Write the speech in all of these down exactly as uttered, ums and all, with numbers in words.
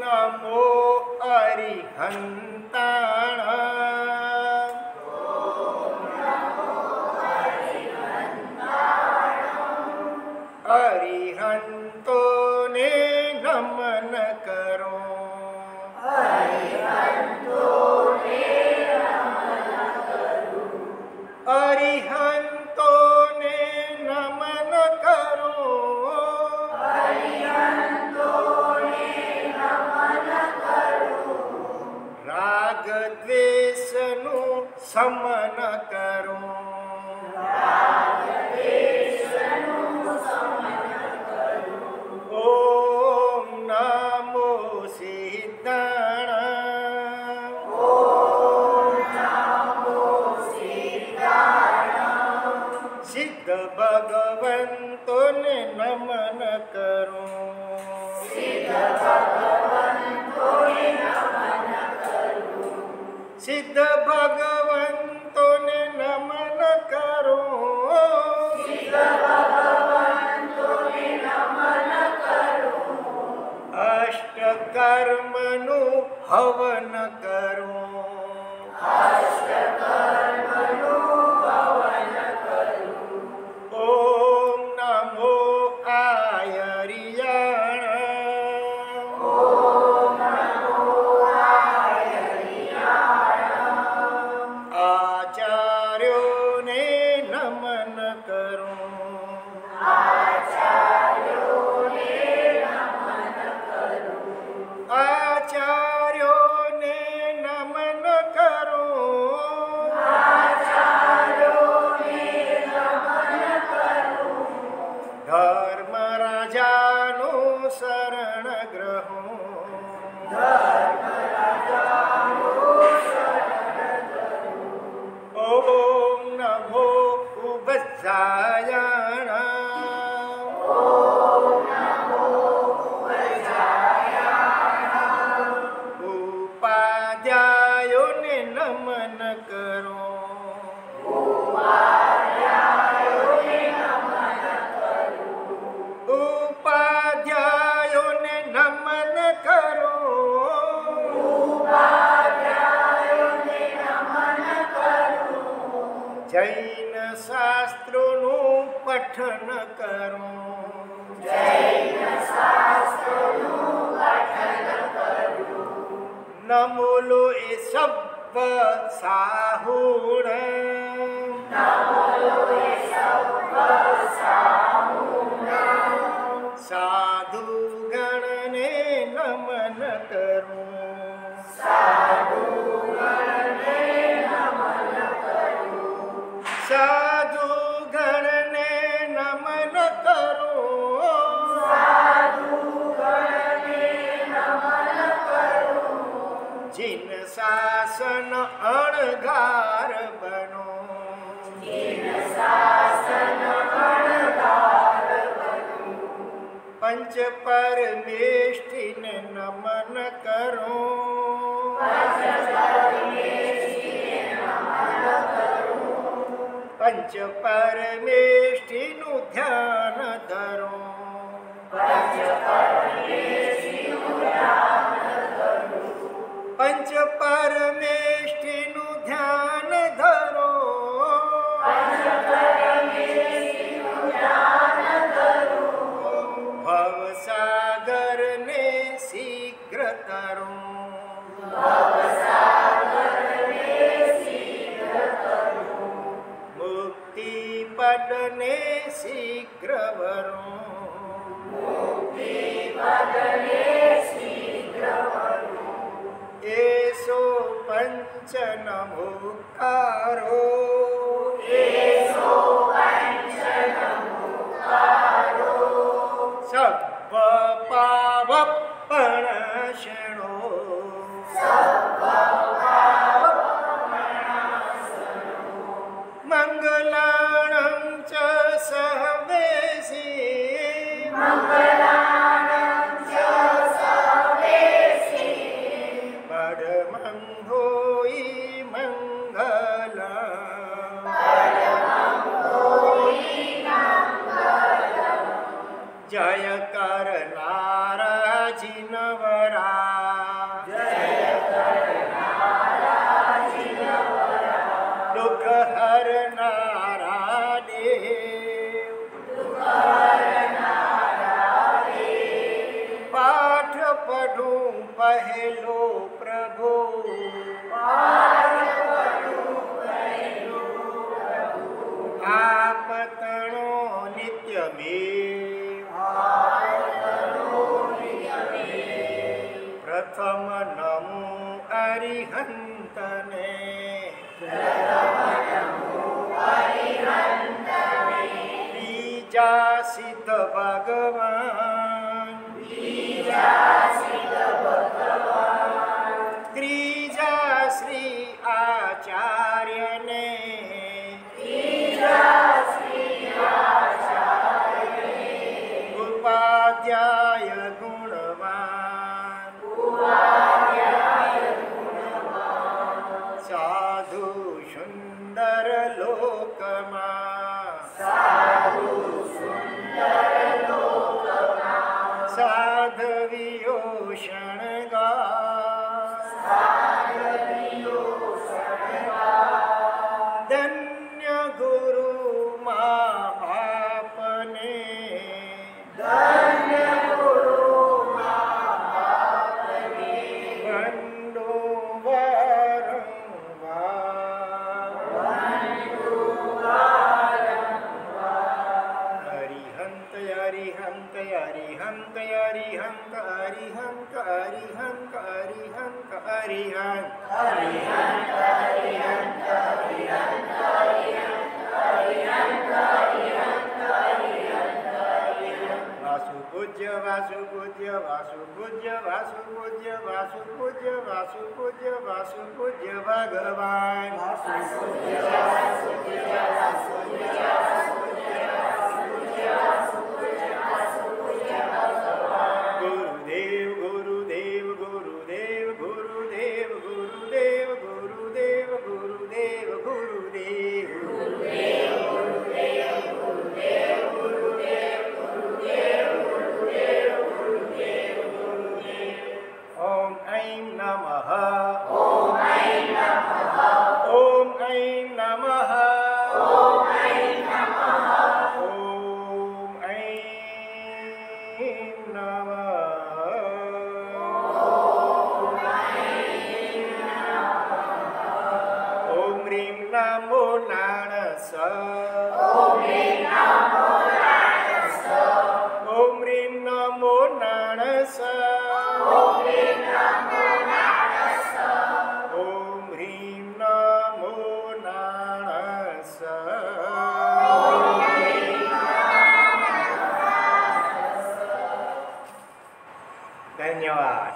नमो अरिहन्ताण अरिहंतो ने नमन करो अरिहंतो ने नमन करो अरिहंतो ने नमन करो अरिहंतो ने नमन करो राग द्वेष नु समन करो राग द्वेष नु ओम नमो सिद्धाण ओम नमो सिद्धाण सिद्ध भगवंतो ने नमन करो सिद्ध भगवंतो ने नमन करो सिद्ध भगवंतो ने नमन करो सिद्ध भगवंतो ने नमन अष्ट कर्मनु हवन करो अष्ट कर्मनु हवन करो ओम नमो आयर्याण ओम नमो आयर्याण आचार्यो ने नमन करो आचार्यो ने आचार्यों ने नमन करो आचार्यों ने नमन करो धर्म राजानु शरण ग्रहो धर्म राजानु शरण ग्रहो ओम नमो उपजायाण ओम नमो उपाध्यायों ने नमन करो उपाध्यायों ने नमन करो उपाध्यायों ने नमन करो उपाध्यायों ने नमन करो जैन शास्त्रों नु पठन करो जैन शास्त्रों नु पठन करो नमोलो ए सब साहुण नमोलो ए सब साहुण साधु गण ने नमन करो साधु गण ने नमन करो साधु गण ने नमन करो साधु गण ने नमन करो जिन शासन अणगार बनो जिन शासन अणगार बनो पंच परमेष्टि ने नमन करो पंच परमेष्टि ने नमन करो पंच परमेष्टि नु ध्यान धरो पंच परमेष्टि नु ध्यान धरो पंच परमेष्टि नु ध्यान धरो पंच परमेष्टि नु ध्यान धरो भव सागर ने शीघ्र तरो भव सागर ने शीघ्र तरो मुक्ति पद ने शीघ्र वरो मुक्ति पद ने शीघ्र वरो एसो पंच नमोकारो एसो पंच नमोकारो सब पावपणशणो सब पावपणशणो मंगलाणं च सहवेसि मंगलाणं च सहवेसि परमं होई मंगलम् परमं होई मंगलम् जय करनारा जिनवरा પઢું પહેલો પ્રભુ આપતણો નિત્ય મેવ પ્રથમ નમો અરિહંતને બીજા સિદ્ધ ભગવાન ત્રીજા શ્રી આચાર્યને ઉપાધ્યાય ગુણવાન સાધુ સુંદર લોકમાં સાધવીઓ શણગાર ધન્ય ગુરુ મા બાપને વંદો વારંવાર અરિહંત અરિહંત અરિહંત અરિહંત અરિહંત અરિહંત અરિહંત અરિહંત વાસુ પૂજ્ય વાસુ પૂજ્ય વાસુ પૂજ્ય વાસુ પૂજ્ય વાસુ પૂજ્ય વાસુ પૂજ્ય વાસુ પૂજ્ય ભગવાન ગુરુદેવ ગુરુદેવ ગુરુદેવ ગુરુદેવ ગુરુદેવ ગુરુદેવ ગુરુદેવ ગુરુદેવ ઓમ ઐં નમઃ ઓમ ઐં નમઃ ઓમ ઐં નમઃ ઓમ ઐં નમઃ ઓમ ઐં નમઃ ઓમ રીમ નમો નાણસ ઓમ રીમ નમો નાણસ ઓમ રીમ નમો નાણસ ઓમ રીમ નમો નાણસ ઓમ રીમ નમો નાણસ ધન્યવાદ.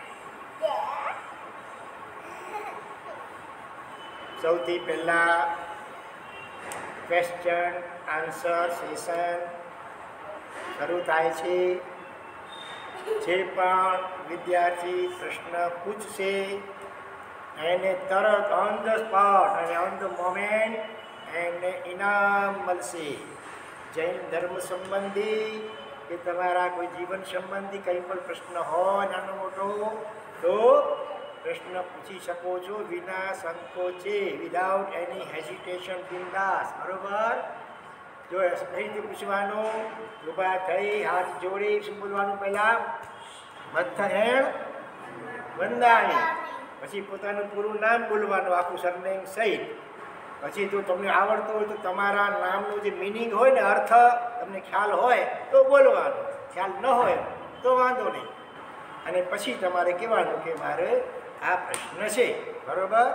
સૌથી પહેલા ક્વેશ્ચન આન્સર સેશન શરૂ થાય છે. જે પણ વિદ્યાર્થી પ્રશ્ન પૂછશે એને તરત ઓન ધ સ્પોટ અને ઓન ધ મોમેન્ટ એને ઇનામ મળશે. જૈન ધર્મ સંબંધી કે તમારા કોઈ જીવન સંબંધી કંઈ પણ પ્રશ્ન હોય નાનો મોટો તો પ્રશ્ન પૂછી શકો છો વિના સંકોચે, વિધાઉટ એની હેઝિટેશન, બિંદાસ. બરોબર? જો રીતે પૂછવાનું, ઊભા થઈ હાથ જોડી શું બોલવાનું? પહેલાં મથહેણ વંદાણી, પછી પોતાનું પૂરું નામ બોલવાનું આખું સરનેમ સહિત. પછી જો તમને આવડતું હોય તો તમારા નામનું જે મિનિંગ હોય ને, અર્થ તમને ખ્યાલ હોય તો બોલવાનું, ખ્યાલ ન હોય તો વાંધો નહીં. અને પછી તમારે કહેવાનું કે મારે આ પ્રશ્ન છે. બરાબર?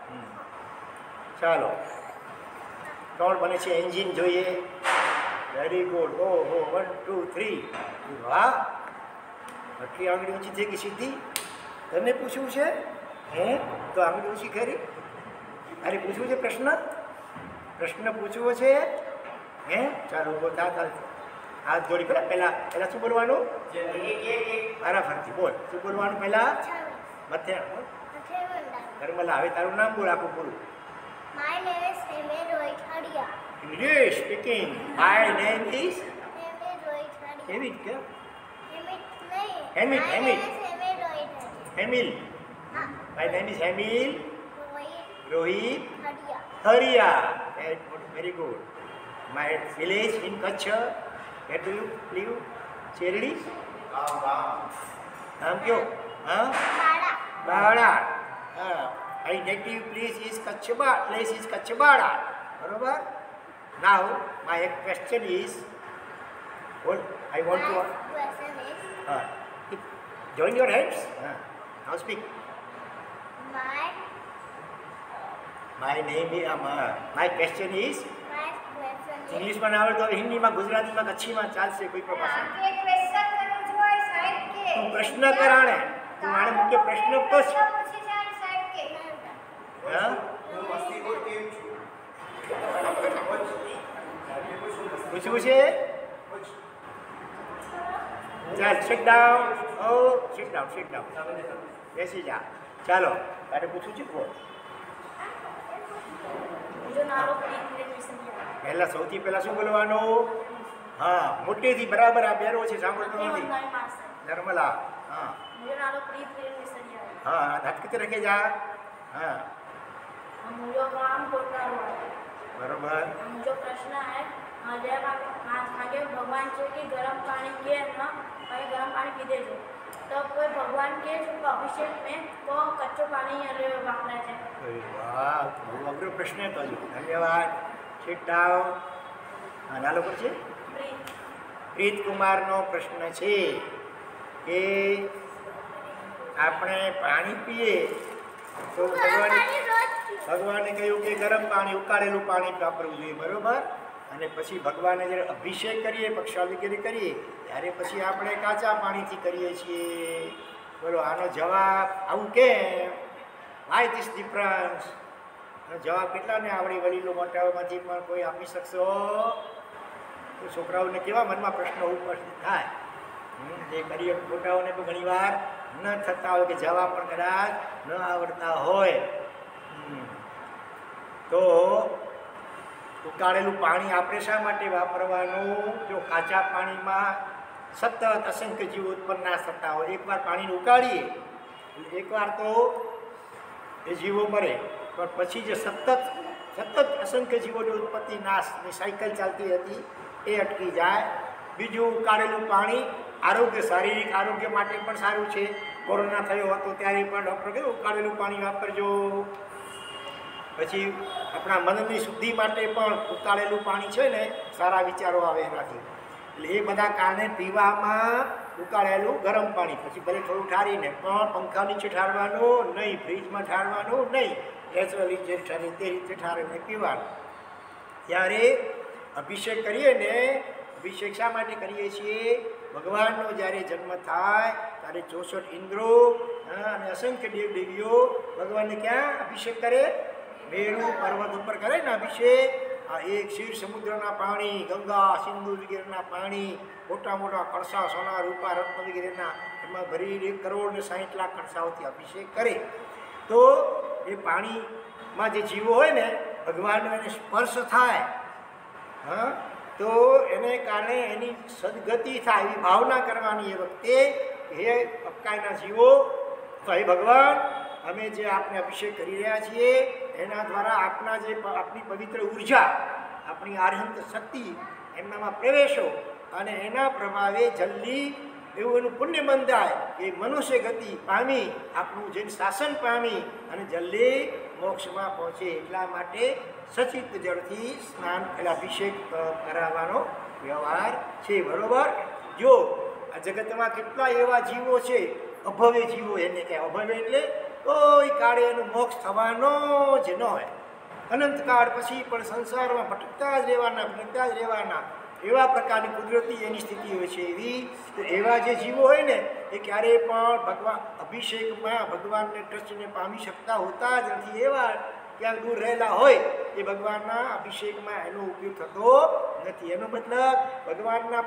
ચાલો, કોણ બને છે એન્જિન જોઈએ. Very good. ઓહો, વન ટુ થ્રી. વાહ, આટલી આંગળી ઊંચી થઈ ગઈ સીધી. તને પૂછવું છે હે તો આંગળી ઊંચી કરી. અરે પૂછવું છે પ્રશ્ન, પ્રશ્ન પૂછવો છે હે. ચાલો ઉભો થા, ચાલ હાથ જોડી. પહેલાં પહેલાં પહેલાં શું બોલવાનું? મારા ફરતી બોલ. શું બોલવાનું પહેલાં? મથે ધર્મલા. હવે તારું નામ બોલ આખું પૂરું. My name is Hemit Rohit Hadia. English speaking. My name is Hemit Rohit Hadia. Hemit क्या? Hemit नहीं. Hemit, My Hemit. name is Hemit Rohit Hadia. Hemil. हाँ. My name is Hemil Rohit Rohit Hadia. Haria. Very good. My village in Kutch. Where do you live? Cherdi? નામ કયો? હા, બાળા. બાળા. હા, I native place is કચ્છબા place is Kachchhbala. બરોબર. Now my question is what I want to My question is, uh, join your hands. Uh, now speak. my My name is um, uh, my question is my question is. ઇંગ્લિશમાં ના આવડતો હોય હિન્દીમાં ગુજરાતીમાં કચ્છીમાં ચાલશે કોઈ પણ ભાષા. કે ક્વેશ્ચન કરવું જોઈએ સાહેબ કે. તું પ્રશ્ન કરાણે તું મારે મુખ્ય પ્રશ્ન પૂછ. પૂછી જાય સાહેબ કે. હા પૂછવું છે? ચાલ sit down. Oh, sit down, sit down. બેસી જા. ચાલો તારે પૂછવું છે કોણ? પહેલા સૌથી પહેલા શું બોલવાનું? હા, મોટેથી બરાબર આ બેરો છે સાંભળતો નથી. નર્મલા. હા હા હાથ કિતે રખે જા. હા બરોબર. जो प्रश्न है जब आगे भगवान છે કે गरम पानी के ना भाई गरम पानी पी देજો तो कोई भगवान के जो अभिषेक में वो कच्चो पानी अरे वापरा है. વાહ, બહુ અઘરો પ્રશ્ન હતો. ધન્યવાદ. sit down. હા નાલો પર છે પ્રીત કુમારનો પ્રશ્ન છે કે આપણે પાણી પીએ તો ભગવાને ભગવાને કહ્યું કે ગરમ પાણી ઉકાળેલું પાણી વાપરવું જોઈએ. બરોબર. અને પછી ભગવાને જ્યારે અભિષેક કરીએ પક્ષાભિષેક કરીએ ત્યારે પછી આપણે કાચા પાણીથી કરીએ છીએ. બોલો આનો જવાબ આવું કેમ? Why this difference? આનો જવાબ કેટલાને આવડી? વડીલો મોટાઓમાંથી પણ કોઈ આપી શકશો? તો છોકરાઓને કેવા મનમાં પ્રશ્નો ઉપસ્થિત થાય. જે કરીએ મોટાઓને પણ ઘણી વાર ન થતા હોય કે જવાબ પણ કદાચ ન આવડતા હોય. તો ઉકાળેલું પાણી આપણે શા માટે વાપરવાનું? જો કાચા પાણીમાં સતત અસંખ્ય જીવો ઉત્પન્ન ના થતા હોય, એકવાર પાણીને ઉકાળીએ એકવાર તો એ જીવો મરે, પણ પછી જે સતત સતત અસંખ્ય જીવોની ઉત્પત્તિ નાશની સાયકલ ચાલતી હતી એ અટકી જાય. બીજું ઉકાળેલું પાણી આરોગ્ય શારીરિક આરોગ્ય માટે પણ સારું છે. કોરોના થયો હતો ત્યારે પણ ડૉક્ટર કહ્યું ઉકાળેલું પાણી વાપરજો. પછી આપણા મનની શુદ્ધિ માટે પણ ઉકાળેલું પાણી છે ને સારા વિચારો આવે એનાથી. એટલે એ બધા કારણે પીવામાં ઉકાળેલું ગરમ પાણી, પછી ભલે થોડું ઠારીને પણ પંખા નીચે ઠારવાનું નહીં, ફ્રીજમાં ઠારવાનું નહીં, નેચરલી જે ઠારે તે રીતે ઠારીને પીવાનું. ત્યારે અભિષેક કરીએ ને, અભિષેક શા માટે કરીએ છીએ? ભગવાનનો જ્યારે જન્મ થાય ત્યારે ચોસઠ ઇન્દ્રો અને અસંખ્ય દેવ દેવીઓ ભગવાનને ક્યાં અભિષેક કરે? મેરુ પર્વત ઉપર કરે ને અભિષેક. આ એક ક્ષીર સમુદ્રના પાણી, ગંગા સિંધુ વગેરેના પાણી, મોટા મોટા કળશા સોના રૂપા રત્ન વગેરેના એમાં ભરી એક કરોડ ને સાહીઠ લાખ કળશાઓથી અભિષેક કરે. તો એ પાણીમાં જે જીવો હોય ને ભગવાનનો એને સ્પર્શ થાય, હા, તો એને કારણે એની સદગતિ થાય એવી ભાવના કરવાની એ વખતે. હે અપકાયના જીવો, તો હે ભગવાન, અમે જે આપને અભિષેક કરી રહ્યા છીએ એના દ્વારા આપના જે આપણી પવિત્ર ઉર્જા, આપણી આર્હંત શક્તિ એમનામાં પ્રવેશો અને એના પ્રભાવે જલ્દી એવું એનું પુણ્ય બંધાય એ મનુષ્ય ગતિ પામી, આપણું જે શાસન પામી અને જલ્દી મોક્ષમાં પહોંચે. એટલા માટે સચિત જળથી સ્નાન એટલે અભિષેક કરાવવાનો વ્યવહાર છે. બરોબર. જો આ જગતમાં કેટલા એવા જીવો છે અભવ્ય જીવો, એને કહે અભવ્ય એટલે કોઈ કાળે એનું મોક્ષ થવાનો જ ન હોય, અનંતકાળ પછી પણ સંસારમાં ભટકતા જ રહેવાના ભટકતા જ રહેવાના એવા પ્રકારની કુદરતી એની સ્થિતિ હોય છે. એવી એવા જે જીવો હોય ને એ ક્યારેય પણ ભગવાન અભિષેકમાં ભગવાનને ટ્રસ્ટને પામી શકતા હોતા જ નથી. એવા ક્યાંક દૂર રહેલા હોય એ ભગવાનના અભિષેકમાં એનો ઉપયોગ થતો નથી. એનો મતલબ ભગવાનના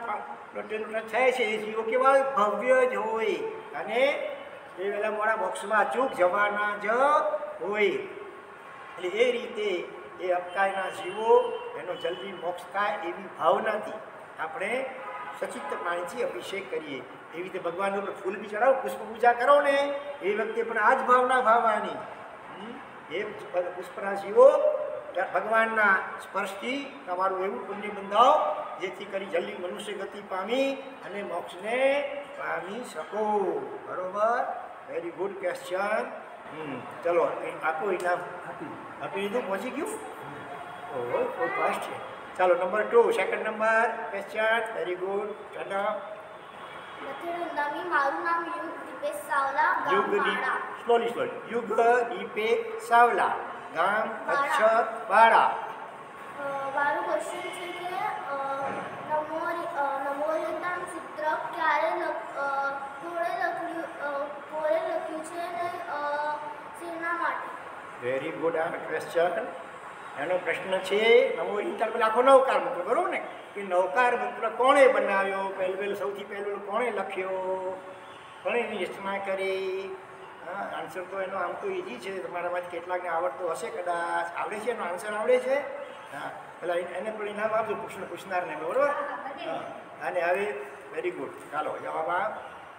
ટચ થાય છે એ જીવો કેવા ભવ્ય જ હોય અને એ વહેલા મોડા મોક્ષમાં અચૂક જવાના જ હોય. એટલે એ રીતે એ અપકાયના જીવો એનો જલ્દી મોક્ષ થાય એવી ભાવનાથી આપણે સચિત્ત પાણીથી અભિષેક કરીએ. એવી રીતે ભગવાન ઉપર ફૂલ બી ચડાવો, પુષ્પ પૂજા કરો ને એ વખતે પણ આ જ ભાવના ભાવવાની. એ પુષ્પના જીવો ભગવાનના સ્પર્શથી તમારું એવું પુણ્ય બંધાવો જેથી કરી જલ્દી મનુષ્ય ગતિ પામી અને મોક્ષને પામી શકો. બરોબર, વેરી ગુડ ક્વેશ્ચન. હમ ચલો આપો ઇનામ. આપી આપી દીધું, પહોંચી ગયું. ઓહો બહુ ફાસ્ટ છે. ચાલો number two, second number question. Very good. ચલો મારું નામ યુગ દીપેશ સાવલા, યુગ ગામ દીપ વાડા. સ્લોલી સ્લોલી યુગ દીપે સાવલા, ગામ કચ્છ વાડા. અ, મારું ક્વેશ્ચન છે કે અ, નમો અ, નમોલિતાન સૂત્ર ક્યારે લખ- અ, કોણે લખ્યું અ, કોણે લખ્યું છે અને અ, શેના માટે? વેરી ગુડ આ ક્વેશ્ચન. એનો પ્રશ્ન છે નવો ઇન્ટર પેલા આખો નવકાર મંત્ર, બરોબર ને? કે નવકાર મંત્ર કોણે બનાવ્યો, પહેલું પહેલું સૌથી પહેલું કોણે લખ્યો, કોણે એની રચના કરી? હા, આન્સર તો એનો આમ તો ઇઝી છે, તમારામાંથી કેટલાકને આવડતો હશે, કદાચ આવડે છે, એનો આન્સર આવડે છે. હા, પેલા એને પણ ઇનામ આપજો પૂછ પૂછનારને, બરોબર? હા, અને હવે વેરી ગુડ. ચાલો જવાબ આપ.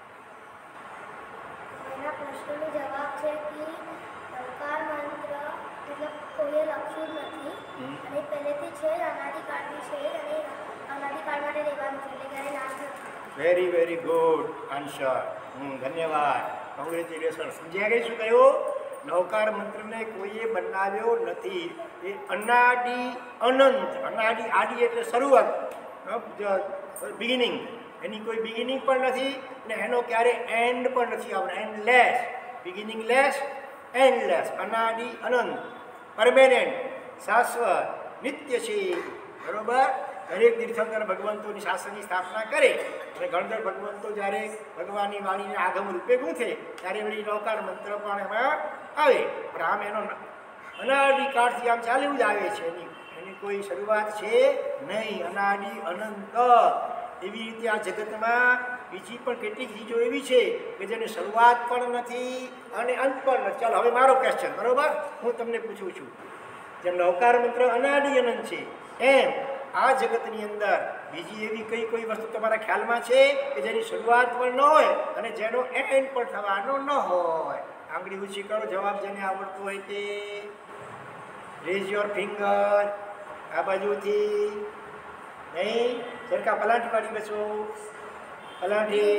એના પ્રશ્નનો જવાબ છે કે નવકાર મંત્ર મતલબ કોઈએ લખ્યું નથી હમ. અને પહેલેથી છે જ અનાદિકાળની છે અને અનાદિકાળ માટે રહેવાનું છે એટલે ક્યારે નાશ નથી. Very very good answer. હમ ધન્યવાદ, કોંગ્રેચ્યુલેશન. સમજ્યા ગઈ શું કહ્યું? નવકાર મંત્રને કોઈએ બનાવ્યો નથી. એ અનાદિ અનંત, અનાદિ આદિ એટલે શરૂઆત, બિગિનિંગ. એની કોઈ બિગિનિંગ પણ નથી ને એનો ક્યારે એન્ડ પણ નથી આવવાનો. એન્ડલેસ, બિગિનિંગ લેસ, એન્ડલેસ, અનાદિ અનંત, પરમેનન્ટ, શાશ્વત, નિત્ય છે. બરોબર? દરેક તીર્થંકર ભગવંતોની શાસ્ત્રની સ્થાપના કરે અને ગણધર ભગવંતો જ્યારે ભગવાનની વાણીને આગમ રૂપે ગૂંથે ત્યારે વળી નવકાર મંત્ર પણ એમાં આવે. પણ આમ એનો અનાદિકાળથી આમ ચાલ્યું જ આવે છે. એની એની કોઈ શરૂઆત છે નહીં. અનાદિ અનંત. એવી રીતે આ જગતમાં બીજી પણ કેટલીક ચીજો એવી છે કે જેની શરૂઆત પણ નથી અને અંત પણ નથી. ચાલો હવે મારો ક્વેશ્ચન, બરોબર? હું તમને પૂછું છું, જેમ નવકાર મંત્ર અનાદિ અનંત છે એમ આ જગતની અંદર બીજી એવી કઈ કોઈ વસ્તુ તમારા ખ્યાલમાં છે કે જેની શરૂઆત પણ ન હોય અને જેનો એન્ડ પણ થવાનો ન હોય? આંગળી ઊંચી કરો, જવાબ જેને આવડતો હોય તે. Raise your finger. આ બાજુથી નહીં, સરખા પલાંટી વાળી બેસો. પલાંટી.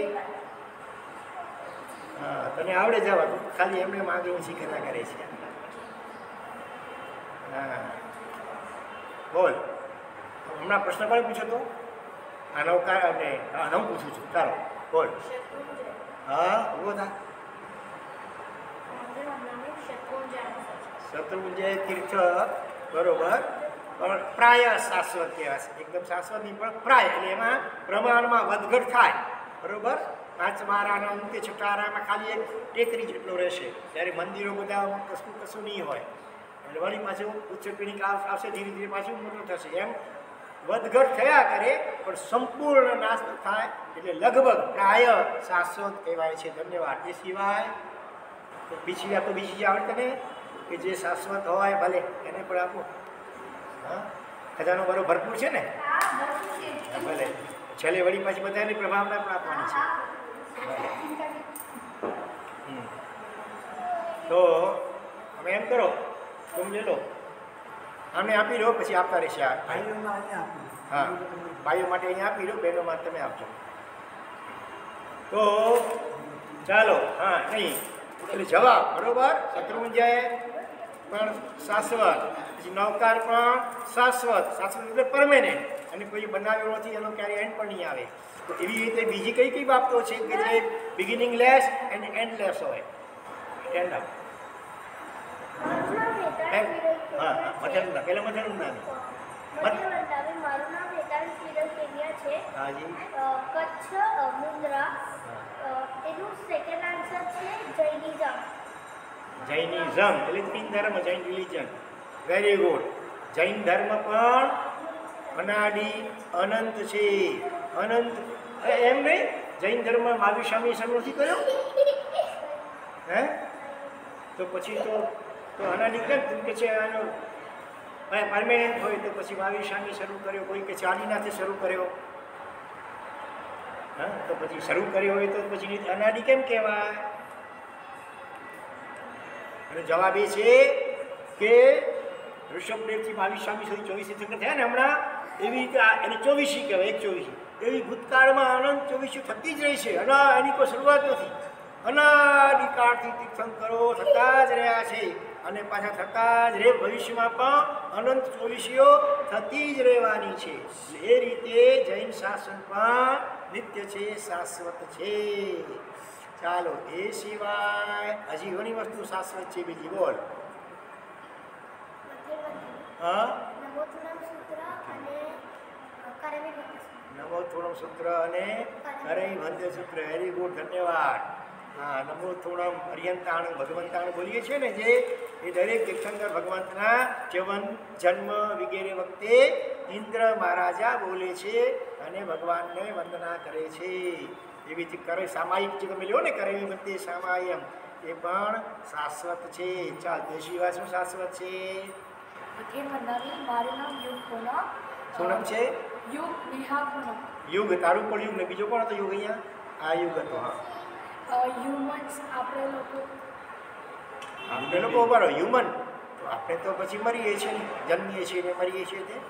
હા, તને આવડે જવાબ, ખાલી એમને આંગળી ઊંચી કર્યા કરે છે. હા બોલ. હમણાં પ્રશ્ન કોને પૂછ્યો તો? આ નવકાર અને હા હું પૂછું છું. ચાલો બોલ. હા ઉભો થા. શત્રુંજય તીર્થ, બરોબર. પણ પ્રાય શાશ્વત કહેવાય છે. એકદમ શાશ્વત નહીં પણ પ્રાય, એટલે એમાં પ્રમાણમાં વધઘટ થાય. બરોબર? પાંચ બારાના અંતે છઠ્ઠારામાં ખાલી એક ટેકરી જેટલો રહેશે, ત્યારે મંદિરો બધા કશું કશું નહીં હોય. એટલે વળી પાછું ઉચ્ચ પીઢી આવશે, ધીરે ધીરે પાછું મોટું થશે. એમ વધઘટ થયા કરે પણ સંપૂર્ણ નાશ થાય એટલે લગભગ પ્રાય શાશ્વત કહેવાય છે. ધન્યવાદ. એ સિવાય બીજી આપો, બીજી જે આવડે તને કે જે શાશ્વત હોય ભલે એને પણ આપો. હા, ખજાનો બરો ભરપૂર છે ને? ભલે છેલ્લે વળી પાછી બધાની પ્રભાવના પણ આપવાની છે. તો અમે એમ કરો, તું લે લો, આને આપી દો, પછી આપતા રહેશે. આ હા, ભાઈઓ માટે અહીંયા આપી દો, બહેનો માટે તમે આપજો. તો ચાલો. હા નહીં એટલે જવાબ બરોબર. શત્રુંજય પણ શાશ્વત, પછી નવકાર પણ શાશ્વત. શાશ્વત એટલે પરમેનન્ટ, અને કોઈ બનાવ્યો નથી, એનો ક્યારેય એન્ડ પણ નહીં આવે. તો એવી રીતે બીજી કઈ કઈ બાબતો છે કે જે beginning less end end less હોય? Stand up. હા હા, મધ્યનું પેલા મધ્યનું નામ. મારું નામ હેતાલ શ્રીધર કેન્યા છે. હાજી. અ, કચ્છ અ, મુન્દ્રા. અ, એનું સેકન્ડ આન્સર છે જૈનિઝમ. જૈનિઝમ એટલે જૈન ધર્મ, Jain religion. Very good. Jain ધર્મ પણ અનાદિ અનંત છે. અનંત એમ નહીં, જૈન ધર્મ મહાવીર સ્વામી શરૂ નથી કર્યો હે? તો પછી તો તો અનાદિ કેમ કે છે? આનો પરમેનન્ટ હોય તો પછી મહાવીર સ્વામી શરૂ કર્યો, કોઈ કે ચાલીનાથી શરૂ કર્યો. હા, તો પછી શરૂ કર્યો હોય તો પછી અનાદિ કેમ કહેવાય? અને જવાબ એ છે કે ઋષભદેવથી બાવીસ છવ્વીસ સુધી ચોવીસ તીર્થંકર થયા ને હમણાં, એવી રીતે આ એને ચોવીસી કહેવાય, એક ચોવીસી. એવી ભૂતકાળમાં અનંત ચોવીસી થતી જ રહી છે. અને એની કોઈ શરૂઆત નથી. અનાદિકાળથી તીર્થંકરો થતા જ રહ્યા છે અને પાછા થતા જ રહે. ભવિષ્યમાં પણ અનંત ચોવીસીઓ થતી જ રહેવાની છે. એ રીતે જૈન શાસન પણ નિત્ય છે, શાશ્વત છે. ચાલો, એ સિવાય હજી ઘણી વસ્તુ શાશ્વત છે. બીજી બોલ. હા, નમો થોડમ સૂત્ર અને કરઈ વંદ્ય સૂત્ર. વેરી ગુડ, ધન્યવાદ. હા, નમો થોડમ અર્યંતાણ ભગવંતાણ બોલીએ છીએ ને, જે એ દરેક તીર્થંકર ભગવંતના જવન જન્મ વગેરે વખતે ઇન્દ્ર મહારાજા બોલે છે અને ભગવાનને વંદના કરે છે. એવી રીતે કરે સામાયિક જે તમે લ્યો ને, કરેવી વખતે સામાયમ, એ પણ શાશ્વત છે. ચાલ, તે સિવાય શું શાશ્વત છે? મારું નામ યુગ કોના. શું નામ છે? યુગ નેહા કોના. યુગ, તારું પણ યુગ ને બીજો કોણ હતો યુગ અહીંયા? આ યુગ હતો. હા, હ્યુમન્સ આપણે લોકો. આપણે લોકો બરો હ્યુમન તો આપણે તો પછી મરીએ છીએ ને, જન્મીએ છીએ ને મરીએ છીએ. તે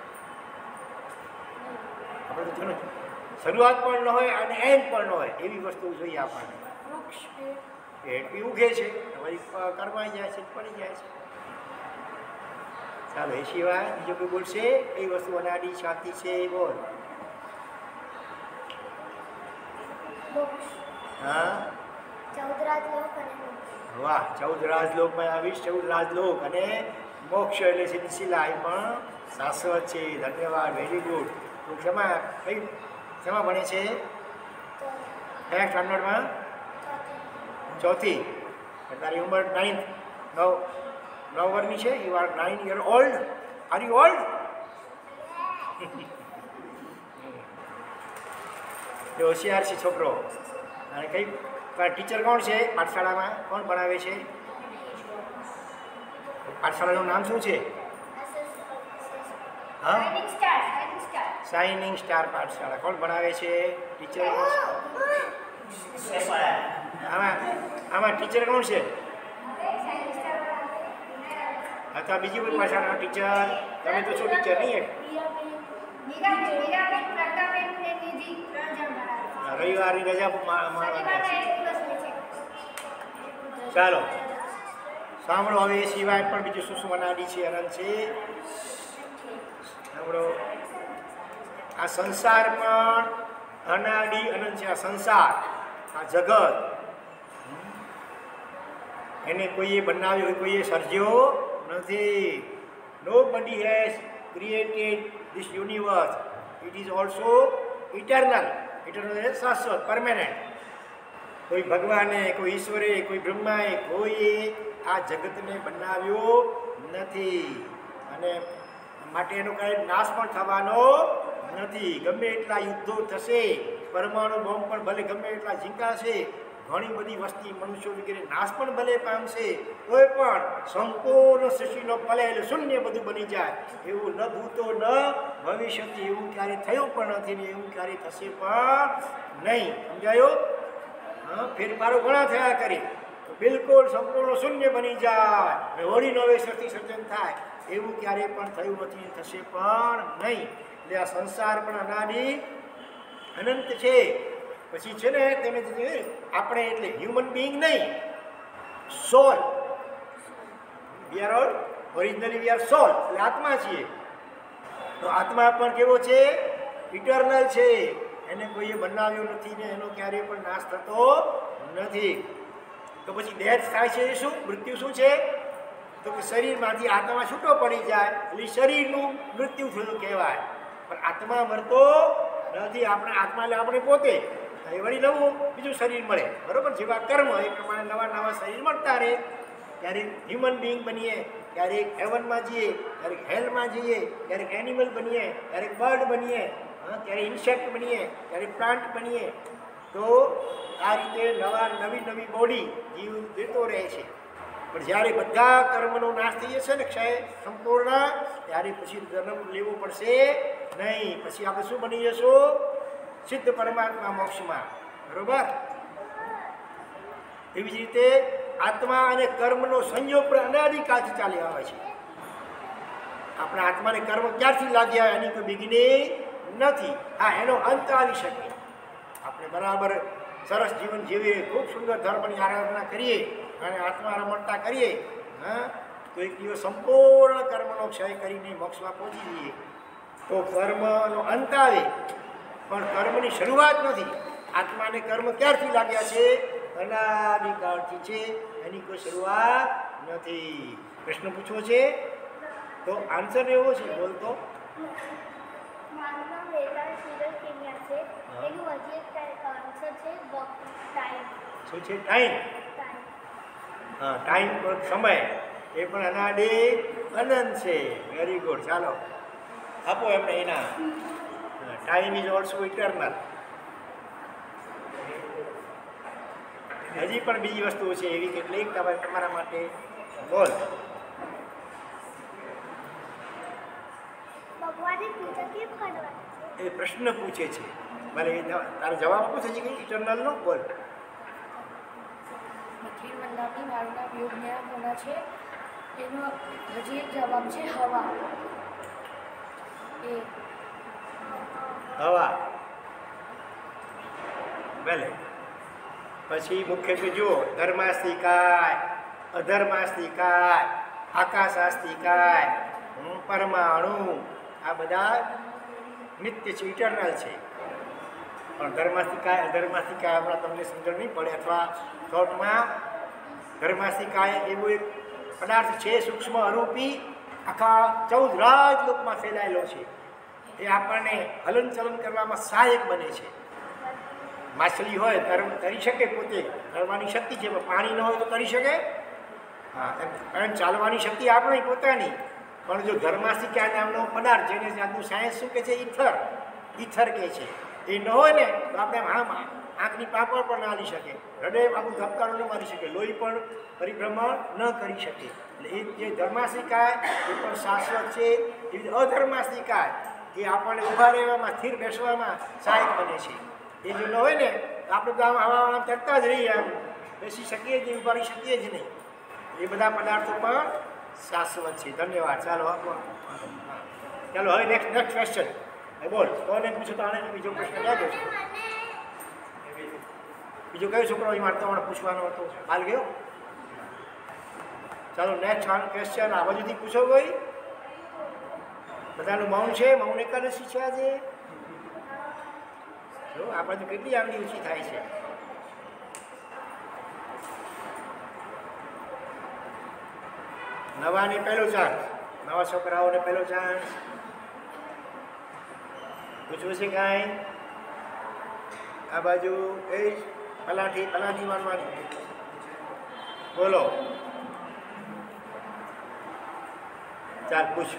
આપણે તો ચલો શરૂઆત પણ ન હોય અને એન્ડ પણ ન હોય એવી વસ્તુ જોઈએ આપણને. વૃક્ષ પેટ બી ઉગે છે, તમારી કરવાઈ જાય છે, પડી જાય છે. ચાલો, એ સિવાય બીજો કોઈ બોલશે? કઈ વસ્તુ અનાડી શાંતિ છે? બોલ. હા, ચૌદ રાજલોક અને મોક્ષ. વાહ, ચૌદ રાજલોકમાં આવીશ. ચૌદ રાજલોક અને મોક્ષ એટલે સિલસિલા એ પણ શાશ્વત છે. ધન્યવાદ, વેરી ગુડ. તું શેમાં કઈ શેમાં ભણે છે? કયા સ્ટાન્ડર્ડમાં? ચોથી. તારી ઉંમર નાઇન્થ, નવ નવ વર્ષની છે. You are nine year old. Are you old? એ હોશિયાર છે છોકરો. અને કઈ ટીચર કોણ છે પાઠશાળામાં? કોણ ભણાવે છે? પાઠશાળાનું નામ શું છે? હા, શાઇનિંગ સ્ટાર પાઠશાળા. કોણ ભણાવે છે? ટીચર કોણ છે આમાં? આમાં ટીચર કોણ છે? અથવા બીજી કોઈ પાઠશાળાના ટીચર? તમે તો શું ટીચર નહીં? રવિવારની રજા માણવાની છે. ચાલો, સાંભળો હવે. એ સિવાય પણ બીજું શું શું અનાદિ છે, અનંત છે? સાંભળો, આ સંસાર પણ અનાદિ અનંત છે. આ સંસાર, આ જગત, એને કોઈએ બનાવ્યો હોય, કોઈએ સર્જ્યો નથી. Nobody has created this universe. It is also eternal. Eternal એટલે શાશ્વત, પરમેનન્ટ. કોઈ ભગવાને, કોઈ ઈશ્વરે, કોઈ બ્રહ્માએ, કોઈએ આ જગતને બનાવ્યો નથી અને માટે એનો કાંઈ નાશ પણ થવાનો નથી. ગમે એટલા યુદ્ધો થશે, પરમાણુ બોમ્બ પણ ભલે ગમે એટલા ઝીંકાશે, ઘણી બધી વસ્તી મનુષ્યો વગેરે નાશ પણ ભલે પામશે, તોય પણ સંપૂર્ણ સૃષ્ટિનો પલે એટલે શૂન્ય બધું બની જાય. એવું ન ભૂતો ન ભવિષ્યથી એવું ક્યારે થયું પણ નથી ને એવું ક્યારે થશે પણ નહીં. સમજાયું? હા, ફેરફારો ઘણા થયા કરી તો બિલકુલ સંપૂર્ણ શૂન્ય બની જાય, વળી નવેસરથી સર્જન થાય એવું ક્યારે પણ થયું નથી, થશે પણ નહીં. એટલે આ સંસાર પણ અનાદિ અનંત છે. પછી છે ને તમે આપણે એટલે હ્યુમન બિંગ નહીં, soul. We are all originally we are soul, એટલે આત્મા છીએ. તો આત્મા પણ કેવો છે? ઇટરનલ છે. એને કોઈએ બનાવ્યો નથી ને એનો ક્યારેય પણ નાશ થતો નથી. તો પછી ડેથ થાય છે એ શું? મૃત્યુ શું છે? તો કે શરીરમાંથી આત્મા છૂટો પડી જાય એટલે શરીરનું મૃત્યુ થયું કહેવાય. પણ આત્મા મરતો નથી. આપણે આત્મા એટલે આપણે પોતે. એ વળી નવું બીજું શરીર મળે, બરાબર? જેવા કર્મ એ પ્રમાણે નવા નવા શરીર મળતા રહે. ક્યારેક હ્યુમન બિંગ બનીએ, ક્યારેક હેવનમાં જઈએ, ક્યારેક હેલમાં જઈએ, ક્યારેક એનિમલ બનીએ, ક્યારેક બર્ડ બનીએ, હા, ક્યારેક ઇન્સેક્ટ બનીએ, ક્યારેક પ્લાન્ટ બનીએ. તો આ રીતે નવા નવી નવી બોડી જીવ દેતો રહે છે. પણ જ્યારે બધા કર્મનો નાશ થઈ જશે ને, ક્ષય સંપૂર્ણ, ત્યારે પછી જન્મ લેવો પડશે નહીં. પછી આપણે શું બની જશું? સિદ્ધ પરમાત્મા મોક્ષમાં. બરોબર? એવી જ રીતે આત્મા અને કર્મનો સંયોગ પણ અનાદિકાળથી ચાલી આવે છે. આપણા આત્માને કર્મ ક્યારથી લાગ્યા એની કોઈ બિગિનિંગ નથી. હા, એનો અંત આવી શકે. આપણે બરાબર સરસ જીવન જીવીએ, ખૂબ સુંદર ધર્મની આરાધના કરીએ અને આત્મા રમણતા કરીએ, હા, તો એક દિવસ સંપૂર્ણ કર્મનો ક્ષય કરીને મોક્ષમાં પહોંચી જઈએ. તો કર્મનો અંત આવે પણ કર્મની શરૂઆત નથી. આત્માને કર્મ ક્યારથી લાગ્યા છે? અનાદિકાળથી છે, એની કોઈ શરૂઆત નથી. પ્રશ્ન પૂછવો છે તો આન્સર એવો છે, બોલતો. મારું નામ વેદાંત સુરેશ કેમિયા છે. એનું હજી એક આન્સર છે ટાઈમ. શું છે? ટાઈમ. હા, ટાઈમ પર સમય એ પણ અનાદિ અનંત છે. Very good. ચાલો આપો એમને એના. Time is also eternal. હજી પણ બીજી વસ્તુઓ છે એવી કેટલીક તમારા માટે. બોલ. ભગવાને પૂછા કેમ કરવાની? એ પ્રશ્ન પૂછે છે. ભલે તારે જવાબ પૂછે છે કે ઇટરનલનો. બોલ. નિખિલ મંદાની મારું નામ યોગન્યા હોના છે. એનો હજી એક જવાબ છે હવા. એ હવા. ભલે. પછી મુખ્યત્વે જુઓ, ધર્માસ્તી કાય, અધર્માસ્તી કાય, આકાશાસ્તી કાય, પરમાણુ, આ બધા નિત્ય છે, ઇટરનલ છે. પણ ધર્માસ્તી કાય, અધર્માસ્તી કાય હમણાં તમને સમજણ નહીં પડે, અથવા શોર્ટમાં ધર્માસ્તી કાય એવું એક પદાર્થ છે સૂક્ષ્મ અરૂપી, આખા ચૌદ રાજલોકમાં ફેલાયેલો છે. એ આપણને હલનચલન કરવામાં સહાયક બને છે. માછલી હોય તર તરી શકે, પોતે તરવાની શક્તિ છે, પણ પાણી ન હોય તો તરી શકે? હા, કારણ ચાલવાની શક્તિ આપણે પોતાની. પણ જો ધર્માસ્તિકા નામનો પદાર્થ, જેને આજનું સાયન્સ શું કહે છે? ઈથર. ઈથર કહે છે. એ ન હોય ને તો આપણે આમ આંખની પાપડ પણ ના હાલી શકે, હૃદય આપણું ધબકારો ન મારી શકે, લોહી પણ પરિભ્રમણ ન કરી શકે. એટલે એ જે ધર્માસ્તિકાય એ પણ શાશ્વત છે. એવી અધર્માસ્તિકાય એ આપણને ઊભા રહેવામાં, સ્થિર બેસવામાં સહાયક બને છે. એ જો ન હોય ને તો આપણે તો આમ હવામાં તરતા જ રહીએ, આમ બેસી શકીએ જ નહીં, ઊભા રહી શકીએ જ નહીં. એ બધા પદાર્થો પણ શાશ્વત છે. ધન્યવાદ. ચાલો આપો. ચાલો હવે નેક્સ્ટ નેક્સ્ટ ક્વેશ્ચન. બોલ. કોને પૂછો તો આને બીજો પ્રશ્ન ક્યાં ગયો? બીજો કયો છોકરો મારે તમારે પૂછવાનો હતો? હાલ ગયો? ચાલો નેક્સ્ટ ક્વેશ્ચન આ બાજુથી પૂછો. કોઈ બધાનું મૌન છે? મૌન એકાદશી છે આજે. જો આ બાજુ કેટલી આંગળી ઊંચી થાય છે. નવાને પહેલો ચાન્સ, નવા છોકરાઓને પહેલો ચાન્સ. પૂછવું છે કાંઈ? આ બાજુ એ પલાઠી પલાઠી મારવાની. બોલો. ચાલ પૂછ.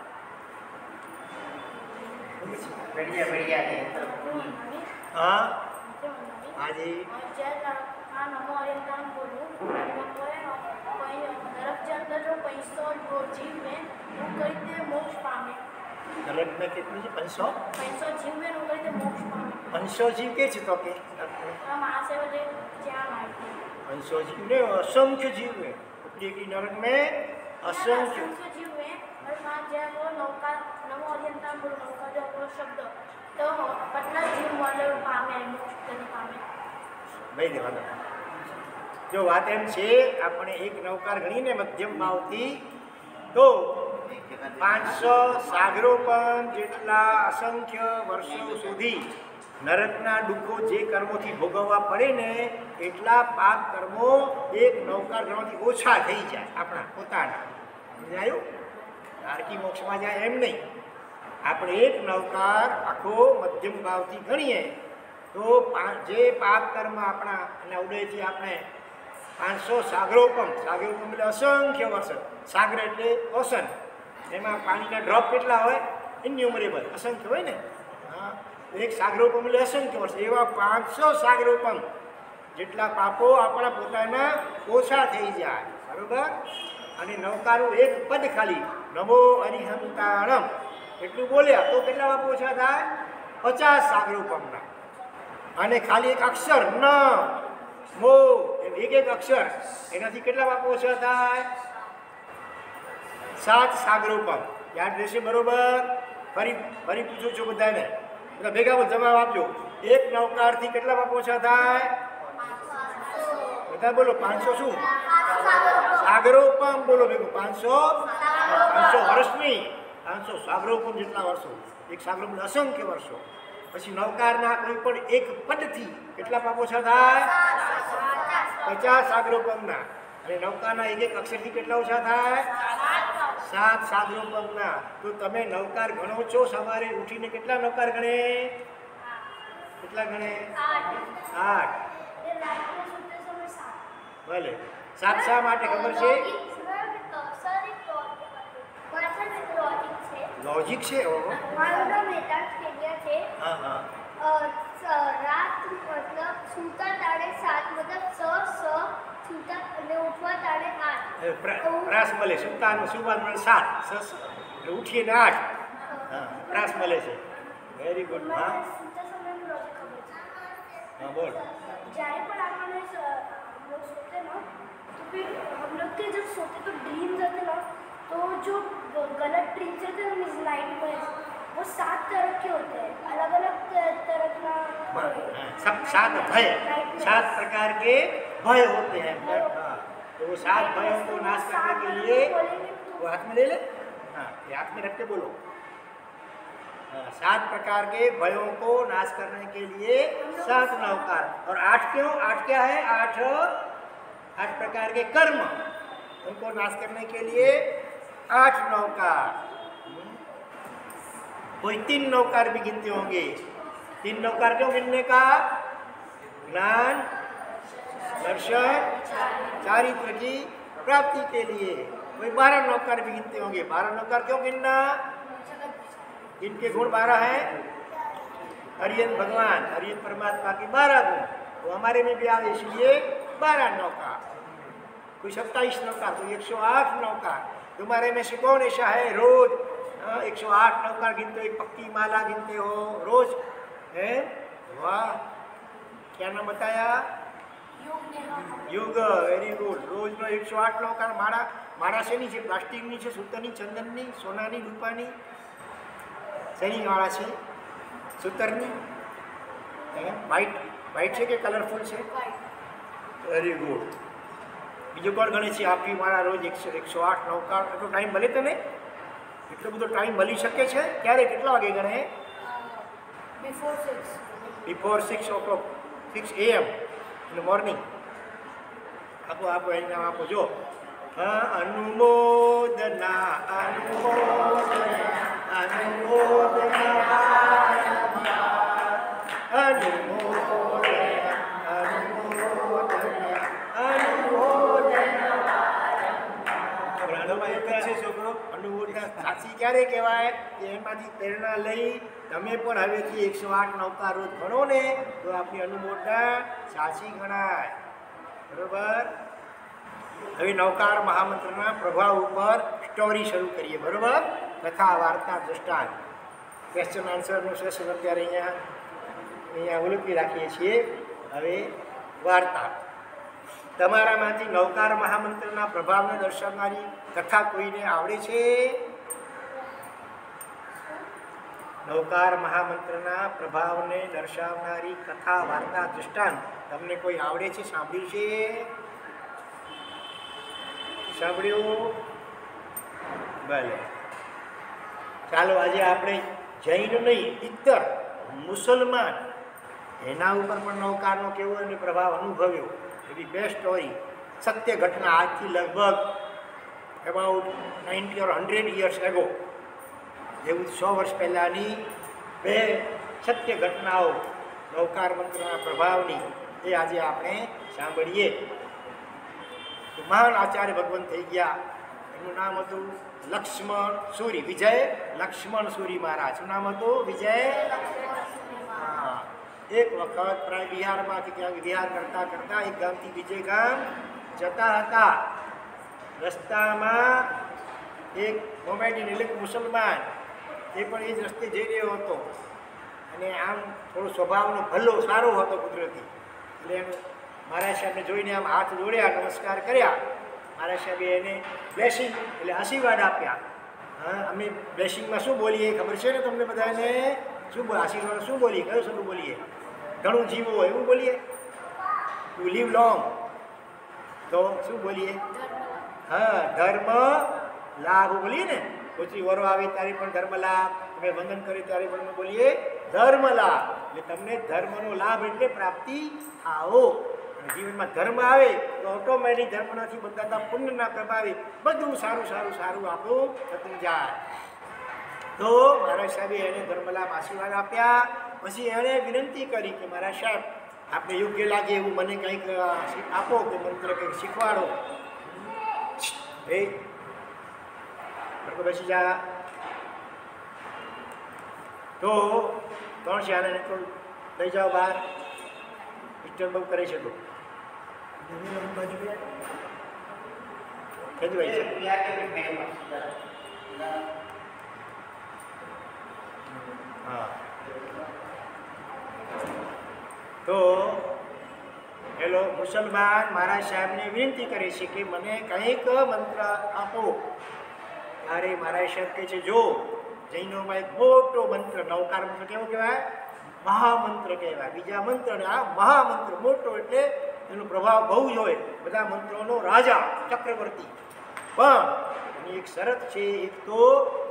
बढ़िया बढ़िया है. हाँ आज ही આ નમો હરિનામ બોલું બપોરે નરક અંદર જો પૈસો જીવ में હું કઈ રીતે મોક્ષ પામે? નરક में कितनी છે? પાંચસો પૈસો જીવ में હું કઈ રીતે મોક્ષ પામે? પાંચસો જીવ કે છે તો કે આમ આસે વડે જ્યાં માહિતી પાંચસો જીવ ને असंख्य जीव है. उपरी की नरक में असंख्य जीव में और वहाँ जब वो नौका नमो हरिनाम बोलो नौका जो अपना शब्द तो पटना जीव वाले पामे मोक्ष नहीं पामे. ભાઈ દેવાના જો વાત એમ છે, આપણે એક નૌકાર ગણીને મધ્યમ ભાવથી તો પાંચસો સાગરો પણ જેટલા અસંખ્ય વર્ષો સુધી નરકના દુઃખો જે કર્મોથી ભોગવવા પડે ને એટલા પાપ કર્મો એક નૌકાર ગણવાથી ઓછા થઈ જાય આપણા પોતાના. સમજાયું? નારકી મોક્ષમાં જાય એમ નહીં. આપણે એક નૌકાર આખો મધ્યમ ભાવથી ગણીએ તો જે પાપ કર્મ આપણા એના ઉદયથી આપણે પાંચસો સાગરોપમ, સાગરોપમ એટલે અસંખ્ય વર્ષ, સાગર એટલે ઓશન, એમાં પાણીના ડ્રોપ કેટલા હોય? ઇન્યુમરેબલ, અસંખ્ય હોય ને. હા, એક સાગરોપમ એટલે અસંખ્ય વર્ષ, એવા પાંચસો સાગરોપમ જેટલા પાપો આપણા પોતાના ઓછા થઈ જાય. બરોબર? અને નૌકારું એક પદ ખાલી નમો હરિહંતાણમ એટલું બોલ્યા તો કેટલા પાપો ઓછા થાય? પચાસ સાગરોપમના. અને ખાલી એક અક્ષર ન મો એમ એક એક અક્ષર એનાથી કેટલા પાપો ઓછા થાય? સાત સાગરોપમ. યાદ રહેશે બરોબર? ફરી ફરી પૂછું છું બધાને, બધા ભેગા જવાબ આપજો. એક નૌકારથી કેટલામાં પહોંચા થાય? બધા બોલો પાંચસો શું? સાગરોપમ બોલો ભેગું. પાંચસો પાંચસો વર્ષની પાંચસો સાગરોપમ જેટલા વર્ષો. એક સાગરોપમ અસંખ્ય વર્ષો. પછી નૌકારના કોઈ પણ એક પદથી કેટલા પહોંચા થાય? પચાસ સાગરોપમના. અને નૌકાના એક એક અક્ષરથી કેટલા ઓછા થાય? સાત સાગરોપમના. તો તમે નૌકાર ગણો છો સવારે ઉઠીને કેટલા નૌકાર ગણે? કેટલા ગણે? આઠ. ભલે. સાત શા માટે ખબર છે? લોજિક છે. ઓહો. મારું નામ વેદાંત કેડિયા છે. હા હા. રાત મતલબ સૂતા તાળે સાત મતલબ સ સ સૂતા અને ઉઠવા તાળે આઠ. પ્રાસ મળે. સુતાનું સુવાનું મળે સાત. સ એટલે ઉઠીને આઠ. હા પ્રાસ મળે છે. Very good. હા સૂતા સમયનું લોજિક ખબર છે. હા બોલ. જ્યારે પણ આપણને हम लोग सोते ना तो फिर हम लोग के जब सोते तो ड्रीम्स आते ना तो जो गलत ड्रीम्स होते हैं मीन्स नाइट में वो सात तरह के होते हैं. अलग अलग तरह का सब सात भय सात प्रकार के भय होते हैं. तो वो सात भयों को नाश करने के लिए वो हाथ में ले ले. हाँ ये हाथ में रख के बोलो. सात प्रकार के भयों को नाश करने के लिए सात नौकार. और आठ क्यों? आठ क्या है? आठ आठ प्रकार के कर्म उनको नाश करने के लिए आठ नौकार. कोई तीन नौकार भी गिनते होंगे. तीन नौकार क्यों गिनने का? ज्ञान दर्शन चारित्र की प्राप्ति के लिए. कोई बारह नौकार भी गिनते होंगे. बारह नौकार क्यों गिनना? इनके गुण बारह हैं. हरियन भगवान हरियन परमात्मा के बारह गुण तो हमारे में भी आवे इसलिए बारह नौकार. कोई सत्ताईस नौकार, कोई एक सौ आठ नौकार. तुम्हारे में से कौन ऐसा है रोज एक सौ आठ नौकार गिनते हो? एक पक्की माला गिनते हो रोज है? वाह. क्या नाम बताया? युग. Very good. रोज नो एक सौ आठ नौकार. माड़ा माड़ा શેની છે? પ્લાસ્ટિકની છે, સૂતરની, ચંદનની, સોનાની, રૂપાની? શેની વાળા છે? સૂતરની. વ્હાઈટ વ્હાઈટ છે કે કલરફુલ છે? Very good. બીજો કોણ ગણે છે? આપી મારા રોજ એકસો એકસો આઠ નૌકાર. એટલો ટાઈમ મળે તને? એટલો બધો ટાઈમ મળી શકે છે? ક્યારે કેટલા વાગે ગણે? Before six. Before six o'clock six A M in morning. આપો આપો એનું નામ આપો. જો હા અનુમોદના અનુમોદના અનુમોદના સાચી ક્યારે કહેવાય? એમાંથી પ્રેરણા લઈ તમે પણ હવેથી એકસો આઠ નૌકાર રોજ ગણો ને તો આપણી અનુમોદના સાચી ગણાય. બરોબર. હવે નૌકાર મહામંત્રના પ્રભાવ ઉપર સ્ટોરી શરૂ કરીએ. બરોબર. કથા વાર્તા દૃષ્ટાંત ક્વેશ્ચન આન્સરનું સેશન અત્યારે અહીંયા અહીંયા ઉલટી રાખીએ છીએ. હવે વાર્તા. તમારામાંથી નૌકાર મહામંત્રના પ્રભાવને દર્શાવનારી કથા કોઈને આવડે છે? નૌકાર મહામંત્રના પ્રભાવને દર્શાવનારી કથા વાર્તા દૃષ્ટાંત તમને કોઈ આવડે છે? સાંભળ્યું છે? સાંભળ્યું? ભલે. ચાલો આજે આપણે જૈન નહીં ઇત્તર મુસલમાન એના ઉપર પણ નૌકારનો કેવો એને પ્રભાવ અનુભવ્યો એવી બે સ્ટોરી. સત્ય ઘટના. આજથી લગભગ about ninety or hundred years ago જેવું સો વર્ષ પહેલાંની બે સત્ય ઘટનાઓ નૌકાર મંત્રના પ્રભાવની એ આજે આપણે સાંભળીએ. મહાન આચાર્ય ભગવાન થઈ ગયા. એનું નામ હતું લક્ષ્મણ સૂરી. વિજય લક્ષ્મણ સૂરી મહારાજ. શું નામ હતું? વિજય. હા. એક વખત પ્રાય બિહારમાંથી ક્યાંક વિહાર કરતાં કરતાં એક ગામથી બીજે ગામ જતા હતા. રસ્તામાં એક મોમેડિયન એટલે મુસલમાન એ પણ એ જ રસ્તે જઈ રહ્યો હતો અને આમ થોડો સ્વભાવનો ભલો સારો હતો કુદરતી. એટલે એનું મહારાજ સાહેબને જોઈને આમ હાથ જોડ્યા, નમસ્કાર કર્યા. મહારાજ સાહેબે એને બ્લેસિંગ એટલે આશીર્વાદ આપ્યા. હા, અમે બ્લેસિંગમાં શું બોલીએ ખબર છે ને તમને બધાને? શું બોલ આશીર્વાદ શું બોલીએ? કયું શબ્દ બોલીએ? ઘણું જીવો એવું બોલીએ. To live long. તો શું બોલીએ? હા, ધર્મ લાભ બોલીએ ને. પછી વરો આવે ત્યારે પણ ધર્મ લાભ, તમે વંદન કરે ત્યારે પણ બોલીએ ધર્મ લાભ. એટલે તમને ધર્મનો લાભ એટલે પ્રાપ્તિ આવો. જીવનમાં ધર્મ આવે તો ઓટોમેટિક ધર્મનાથી બંધાતા પુણ્યના પ્રભાવે બધું સારું સારું સારું આપણું થતું જાય. તો મહારાજ સાહેબે એને ધર્મલાભ આશીર્વાદ આપ્યા. પછી એણે વિનંતી કરી કે મહારાજ સાહેબ આપને યોગ્ય લાગે એવું મને કંઈક આપો કે મંત્ર કંઈક શીખવાડો. એ બેસી જા. તો ત્રણ શાળાને થોડું લઈ જાઓ બહાર. પિક્ચર બહુ કરે છે. તો હા, તો પેલો મુસલમાન મહારાજ સાહેબને વિનંતી કરે છે કે મને કંઈક મંત્ર આપો. અરે મહારાજ સાહેબ કહે છે જો જૈનોમાં એક મોટો મંત્ર નવકાર મંત્ર કેવો કહેવાય? મહામંત્ર કહેવાય. બીજા મંત્ર આ મહામંત્ર મોટો એટલે એનો પ્રભાવ બહુ જ હોય. બધા મંત્રોનો રાજા ચક્રવર્તી. પણ એની એક શરત છે. એક તો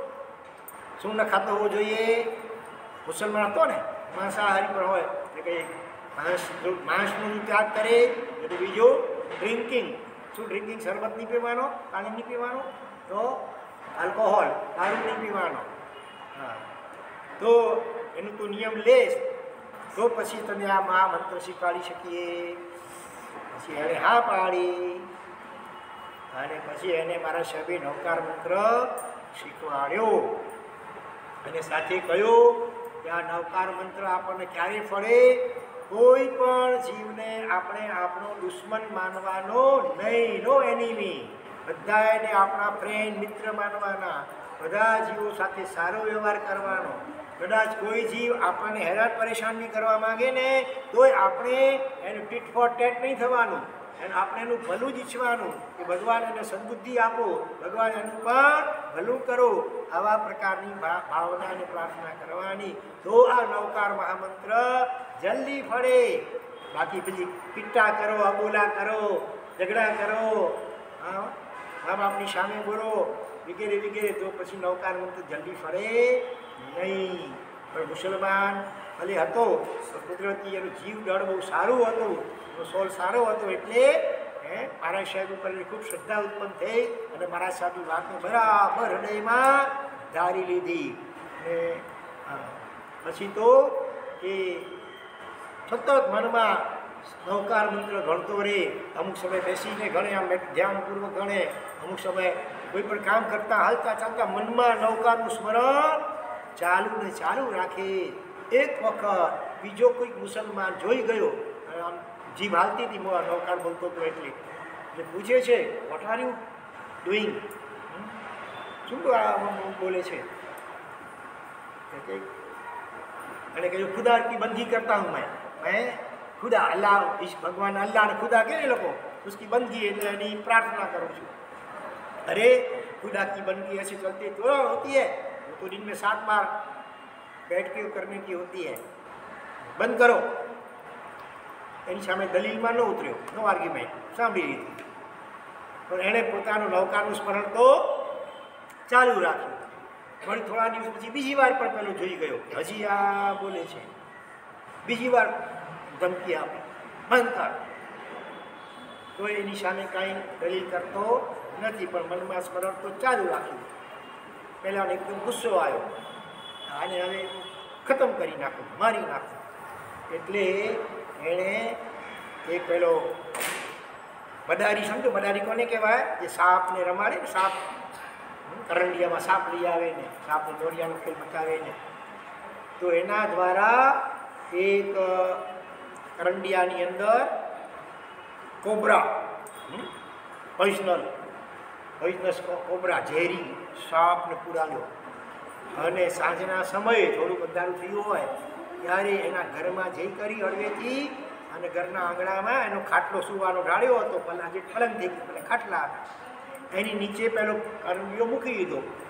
શું ન ખાતો હોવો જોઈએ? મુસલમાન હતો ને માંસાહારી પર હોય એટલે કે માંસ માંસનો ત્યાગ કરે. એટલે બીજું ડ્રિંકિંગ. શું ડ્રિંકિંગ? શરબત નહીં પીવાનો, પાણી નહીં પીવાનું, તો આલ્કોહોલ દારૂ નહીં પીવાનો. હા, તો એનું તું નિયમ લેશ તો પછી તમે આ મહામંત્ર શીખવાડી શકીએ. પછી એને હા પાડી અને પછી એને મારા સાહેબે નવકાર મંત્ર શીખવાડ્યો. અને સાથે કહ્યું કે આ નવકાર મંત્ર આપણને ક્યારે ફળે? કોઈ પણ જીવને આપણે આપણો દુશ્મન માનવાનો નહીં. No enemy. બધાને આપણા ફ્રેન્ડ મિત્ર માનવાના. બધા જીવો સાથે સારો વ્યવહાર કરવાનો. કદાચ કોઈ જીવ આપણને હેરાન પરેશાન નહીં કરવા માંગે ને તોય આપણે એનું ટીટ ફોર ટેટ નહીં થવાનું. અને આપણે એનું ભલું જ ઈચ્છવાનું કે ભગવાન એને સદબુદ્ધિ આપો, ભગવાન એનું પણ ભલું કરો. આવા પ્રકારની ભાવના અને પ્રાર્થના કરવાની. તો આ નવકાર મહામંત્ર જલ્દી ફળે. બાકી પછી પિટ્ટા કરો, અબોલા કરો, ઝઘડા કરો, હા મા બાપની સામે બોલો વગેરે વગેરે, તો પછી નવકાર મંત્ર જલ્દી ફળે નહીં. પણ મુસલમાન ભલે હતો તો કુદરતી એનું જીવ દળ બહુ સારું હતું, એનો સોલ સારો હતો. એટલે હે મહારાજ સાહેબ ઉપર ખૂબ શ્રદ્ધા ઉત્પન્ન થઈ અને મહારાજ સાહેબની વાતને બરાબર હૃદયમાં ધારી લીધી. અને પછી તો એ સતત મનમાં નવકાર મંત્ર ગણતો રહે. અમુક સમય બેસીને ગણે, આમ ધ્યાનપૂર્વક ગણે. અમુક સમય કોઈ પણ કામ કરતા હાલતા ચાલતા મનમાં નવકારનું સ્મરણ ચાલુ ને ચાલુ રાખે. એક વખત બીજો કોઈક મુસલમાન જોઈ ગયો, આમ જીભ હાલતી હતી, નવકાર બોલતો હતો એટલે એટલે પૂછે છે વોટ આર યુ ડુઈંગ? શું બોલે છે? અને કહ્યું ખુદા કી બંદી કરતા હું મેં મેં ખુદા અલ્લાહ ભગવાન અલ્લાહ ને ખુદા કે એ લોકો उसकी बंदगी એટલે એની પ્રાર્થના કરું છું. अरे खुदा की बंदगी ऐसी चलती तो होती है, वो तो दिन में सात बार बैठ के करने की होती है, બંધ કરો. એની સામે દલીલમાં ન ઉતર્યો, નો આર્ગ્યુમેન્ટ, સાંભળી લીધી. પણ એણે પોતાનું નવકારનું સ્મરણ તો ચાલુ રાખ્યું. પણ થોડા દિવસ પછી બીજી વાર પણ પેલો જોઈ ગયો, હજી આ બોલે છે. બીજી વાર ધમકી આપી, બંધ કર. તો એની સામે કાંઈ દલીલ કરતો નથી, પણ મનમાં સ્મરણ તો ચાલુ રાખ્યું. પહેલાં એકદમ ગુસ્સો આવ્યો, આને હવે ખતમ કરી નાખું, મારી નાખું. એટલે એણે એક પેલો બડારી, સમજો બડારી કોને કહેવાય? જે સાપને રમાડે ને, સાપ કરંડિયામાં સાપ લઈ આવે ને, સાપને દોરિયાનો ખેલ બતાવે ને, તો એના દ્વારા એક કરંડિયાની અંદર કોબરા, પોઈઝનલ પોઈઝનસ કોબરા, ઝેરી સાપને પુરાવ્યો. અને સાંજના સમયે થોડુંક અંધારું થયું હોય ત્યારે એના ઘરમાં જઈ કરી હળવેથી અને ઘરના આંગણામાં એનો ખાટલો સુવાનો ઢાળ્યો હતો, પહેલાં જે પલંગ થઈ ગયું, ખાટલા એની નીચે પેલો કરંડિયો મૂકી દીધો.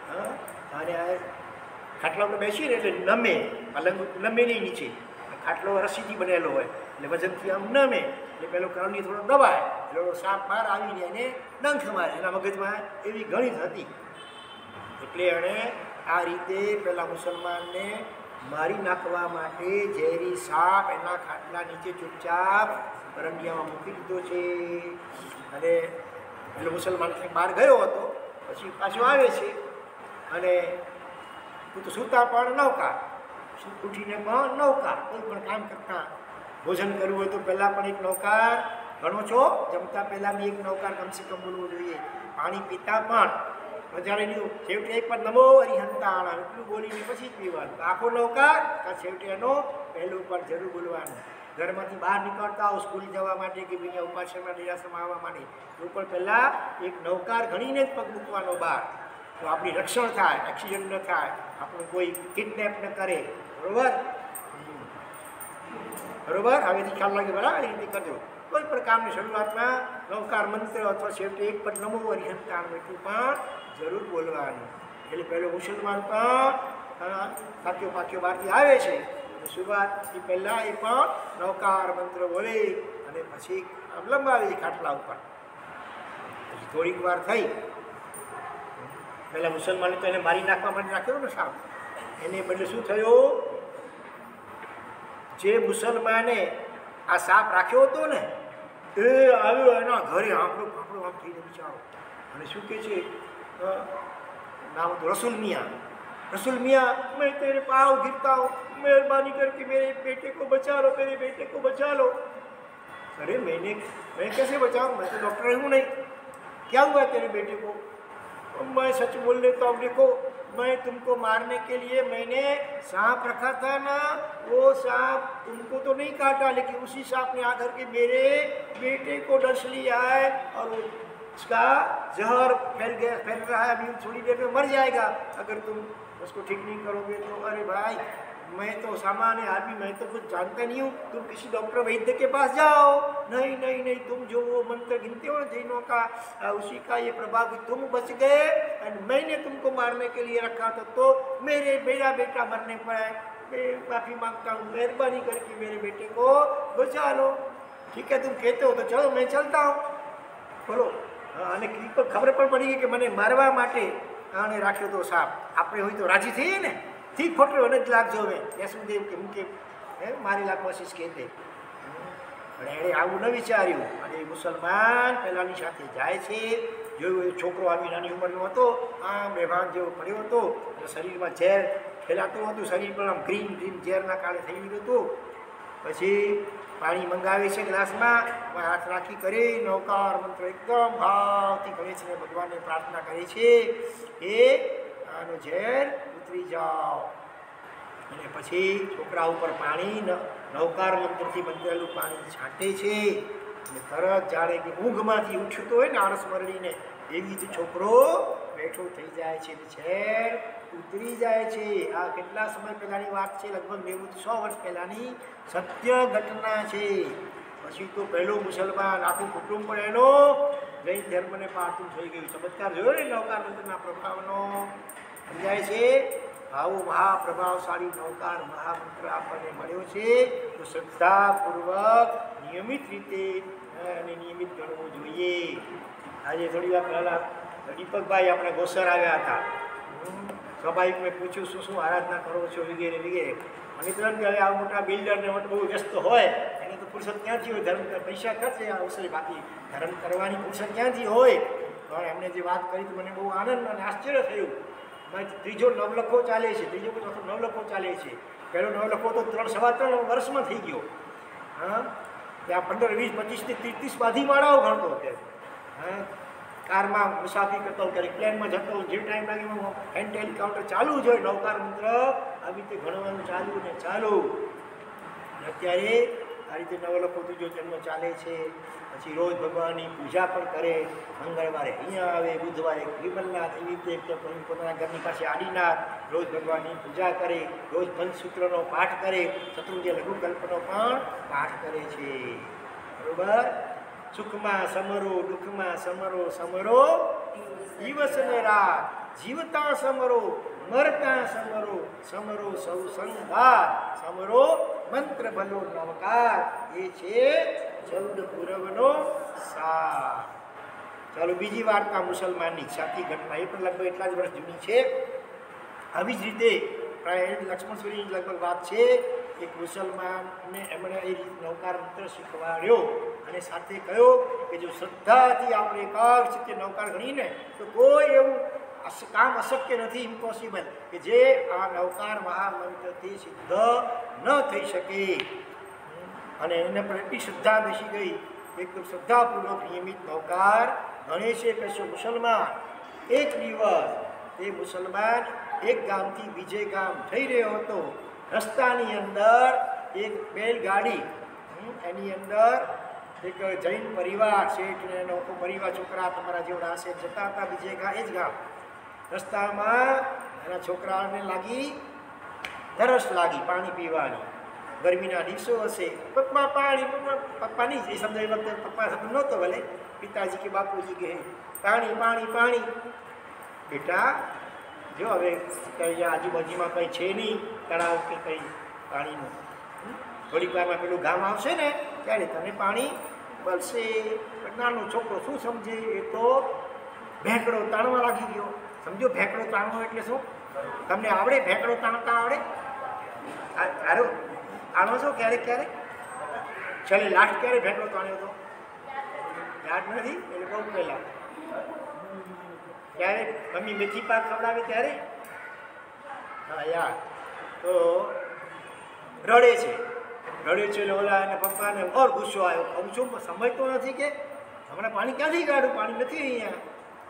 હા અને આ ખાટલા ઉપર બેસીને એટલે નમે, પલંગ નમે નહીં નીચે, ખાટલો રસીથી બનેલો હોય એટલે વજનથી આમ નમે એટલે પેલો કરવલી થોડો દબાય એટલે સાપ બહાર આવીને એને ડંખ મારે. એના મગજમાં એવી ગણિત હતી એટલે એણે આ રીતે પેલા મુસલમાનને મારી નાખવા માટે ઝેરી સાપ એના ખાટલા નીચે ચૂપચાપ કરંડિયામાં મૂકી દીધો છે. અને પેલો મુસલમાન બહાર ગયો હતો, પછી પાછો આવે છે અને તું તો સૂતા પણ નૌકા, ઉઠીને પણ નૌકા, કોઈ પણ કામ કરતા ભોજન કરવું હોય તો પહેલાં પણ એક નૌકાર ગણો છો, જમતા પહેલાં બી એક નૌકાર કમસે કમ બોલવું જોઈએ. પાણી પીતા પણ વધારે લીધું, છેવટે એક પણ નમો હરિહંતાણ એટલું બોલીને પછી જ પીવાનું. આખો નૌકાર કાં છેવટે એનો પહેલું પણ જરૂર બોલવાનું. ઘરમાંથી બહાર નીકળતા હો સ્કૂલ જવા માટે કે બીજા ઉપાસના નિરાશ્રમમાં આવવા માટે તો પણ પહેલાં એક નૌકાર ગણીને જ પગ મૂકવાનો બહાર, તો આપણી રક્ષણ થાય, એક્સિડન્ટ ન થાય, આપણું કોઈ કિડનેપ ન કરે. બરોબર બરોબર હવેથી ખ્યાલ લાગે બરાબર એ રીતે કરજો. કોઈ પણ કામની શરૂઆતમાં નૌકાર મંત્ર અથવા છેવટે એક પણ નમો હરિહંતાણ એટલું પણ જરૂર બોલવાનું. એટલે પહેલો મુસલમાન પણ પાક્યો પાક્યો બહારથી આવે છે, શરૂઆતથી પહેલાં એ પણ નૌકાર મંત્ર બોલે અને પછી આમ લંબાવી ખાટલા ઉપર. પછી થોડીક વાર થઈ, પહેલાં મુસલમાને તો એને મારી નાખવા માટે રાખ્યો ને સાપ, એને બદલે શું થયું, જે મુસલમાને આ સાપ રાખ્યો હતો ને એ આવ્યો એના ઘરે આંકડો ફાંકડો આમ થઈને બિચારો અને શું કહે છે, नाम तो रसूल मियाँ, रसूल मियाँ मैं तेरे पाँव गिरता हूँ, मेहरबानी करके मेरे बेटे को बचा लो, मेरे बेटे को बचा लो. अरे मैंने मैं कैसे बचाऊँ, मैं तो डॉक्टर हूँ नहीं, क्या हुआ तेरे बेटे को. मैं सच बोल लेता हूँ, देखो मैं तुमको मारने के लिए मैंने सांप रखा था ना, वो सांप तुमको तो नहीं काटा, लेकिन उसी सांप ने आकर के मेरे बेटे को डस लिया है और उसका जहर फैल गया फैल रहा है, अभी थोड़ी देर में मर जाएगा अगर तुम उसको ठीक नहीं करोगे तो. अरे भाई मैं तो सामान्य आदमी, मैं तो कुछ जानता नहीं हूँ, तुम किसी डॉक्टर वैद्य के पास जाओ. नहीं नहीं नहीं, तुम जो वो मंत्र गिनते हो ना जैनों का, उसी का ये प्रभाव कि तुम बच गए और मैंने तुमको मारने के लिए रखा था, तो मेरे मेरा बेटा मरने पर है, मैं माफ़ी मांगता हूँ, मेहरबानी करके मेरे बेटे को बचा लो. ठीक है तुम कहते हो तो चलो मैं चलता हूँ. बोलो અને ખબર પણ પડી ગઈ કે મને મારવા માટે આને રાખ્યો તો સાપ. આપણે હોય તો રાજી થઈએ ને, ઠીક ખોટો અને જ લાગજો હવે યશુદેવ કે હું કે હે મારી લાખ કોશિશ કહે દે. પણ એણે આવું ન વિચાર્યું અને મુસલમાન પહેલાંની સાથે જાય છે. જોયું એ છોકરો આવી નાની ઉંમરનો હતો, આમ બેભાન જેવો પડ્યો હતો અને શરીરમાં ઝેર ફેલાતું હતું, શરીર પર આમ ગ્રીન ગ્રીન ઝેરના કારણે થઈ ગયું હતું. પછી પાણી મંગાવે છે ગ્લાસમાં, હાથ રાખી કરી નૌકાર મંત્ર એકદમ ભાવથી કરે છે, ભગવાનને પ્રાર્થના કરે છે એ આનો ઝેર ઉતરી જાઓ. અને પછી છોકરા ઉપર પાણી નૌકાર મંત્રથી બંધાયેલું પાણી છાંટે છે અને તરત જાણે કે ઊંઘમાંથી ઉઠતો હોય ને આળસ મરડીને એવી જ છોકરો બેઠો થઈ જાય છે, ઝેર ઉતરી જાય છે. આ કેટલા સમય પહેલાંની વાત છે, લગભગ નેવું સો વર્ષ પહેલાંની સત્ય ઘટના છે. પછી તો પહેલો મુસલમાન આખું કુટુંબ પણ એનો જૈન ધર્મને પાળતું થઈ ગયું. ચમત્કાર જોયો ને નૌકાર મંત્રના પ્રભાવનો, સમજાય છે. આવો મહાપ્રભાવશાળી નૌકાર મહામંત્ર આપણને મળ્યો છે તો શ્રદ્ધાપૂર્વક નિયમિત રીતે અને નિયમિત ગણવું જોઈએ. આજે થોડી વાર પહેલાં દીપકભાઈ આપણે ગોસર આવ્યા હતા, સ્વાભાવિક મેં પૂછ્યું શું શું આરાધના કરો છો વગેરે વગેરે. મને તો એમ કે હવે આ મોટા બિલ્ડરને માટે બહુ વ્યસ્ત હોય એને તો ફુરસદ ક્યાંથી હોય, ધર્મ પૈસા ખર્ચે આ અવસરે, બાકી ધર્મ કરવાની ફુરસદ ક્યાંથી હોય. પણ એમને જે વાત કરી તો મને બહુ આનંદ અને આશ્ચર્ય થયું. ત્રીજો નવલખો ચાલે છે, ત્રીજો કે ચોથો નવલખો ચાલે છે. પહેલો નવલખો તો ત્રણ સવા ત્રણ વર્ષમાં થઈ ગયો. હા ત્યાં પંદર વીસ પચીસથી ત્રીસ ત્રીસ બાધી માળાઓ ગણતો અત્યારે. હા કારમાં મુસાફરી કરતો હોય, ક્યારેક પ્લેનમાં જતો હોય, જે ટાઈમ લાગે હેન્ડ હેલિકોપ્ટર ચાલુ જ હોય, નૌકાર મંત્ર આવી રીતે ઘણવાનું ચાલુ ને ચાલુ. અત્યારે આ રીતે નવલખો ત્રીજો જન્મ ચાલે છે. પછી રોજ ભગવાનની પૂજા પણ કરે, મંગળવારે અહીંયા આવે, બુધવારે વિમલનાથ, એવી રીતે પોતાના ઘરની પાસે આદિનાથ રોજ ભગવાનની પૂજા કરે, રોજ પંચસૂત્રનો પાઠ કરે, શત્રુંજય લઘુકલ્પનો પણ પાઠ કરે છે. બરાબર. સુખમાં સમરો દુઃખમાં સમરો સમરો દિવસ ને રાત જીવતા સમરો મરતા સમરો સમરો સૌ સંગાર સમરો મંત્ર ભલો નવકાર એ છે ચૌદ પૂરવનો સાર. ચાલો બીજી વાર્તા મુસલમાનની સાચી ઘટના, એ પણ લગભગ એટલા જ વર્ષ જૂની છે. આવી જ રીતે પ્રાય લક્ષ્મણ સૂરીની લગભગ વાત છે. એક મુસલમાનને એમણે એ રીતે નવકાર મંત્ર શીખવાડ્યો અને સાથે કહ્યો કે જો શ્રદ્ધાથી આપણે એકાગ્ર ચિત્તે નવકાર ગણીને તો કોઈ એવું કામ અશક્ય નથી, ઇમ્પોસિબલ, કે જે આ નવકાર મહામંત્રથી સિદ્ધ ન થઈ શકે. અને એને પર એટલી શ્રદ્ધા બેસી ગઈ, એકદમ શ્રદ્ધાપૂર્વક નિયમિત નવકાર ગણે છે. કશો મુસલમાન એક દિવસ એ મુસલમાન એક ગામથી બીજે ગામ જઈ રહ્યો હતો. રસ્તાની અંદર એક બેલગાડી, એની અંદર એક જૈન પરિવાર શેઠ ને એનો પરિવાર છોકરા તમારા જેવડા હશે જતા હતા બીજે ગામ, એ જ ગામ. રસ્તામાં એના છોકરાઓને લાગી તરસ લાગી પાણી પીવાની. ગરમીના દિવસો હશે. પપ્પા પાણી, પપ્પા નહીં એ શબ્દ એ વખતે પપ્પા શબ્દ નહોતો, ભલે પિતાજી કે બાપુજી કે પાણી પાણી પાણી. બેટા જો હવે કંઈ આજુબાજુમાં કંઈ છે નહીં તળાવ કે કંઈ પાણીનું, થોડીક વારમાં પેલું ગામ આવશે ને ત્યારે તને પાણી મળશે. નાનો છોકરો શું સમજે, એ તો ભેંકડો તાણવા લાગી ગયો. સમજો ભેંકડો તાણવો એટલે શું? તમને આવડે ભેંકડો તાણતા આવડે? તારો તાણો છો ક્યારેક ક્યારેક? છેલ્લે લાસ્ટ ક્યારે ભેંકડો તાણ્યો હતો યાદ નથી? એટલે બહુ પહેલાં ત્યારે મમ્મી મેથી પાક ખવડાવે ત્યારે. હા યાર. તો રડે છે રડે છે એટલે ઓલા અને પપ્પાને ઓર ગુસ્સો આવ્યો. હું શું સમજતો નથી કે હમણાં પાણી ક્યાંથી કાઢું, પાણી નથી અહીંયા.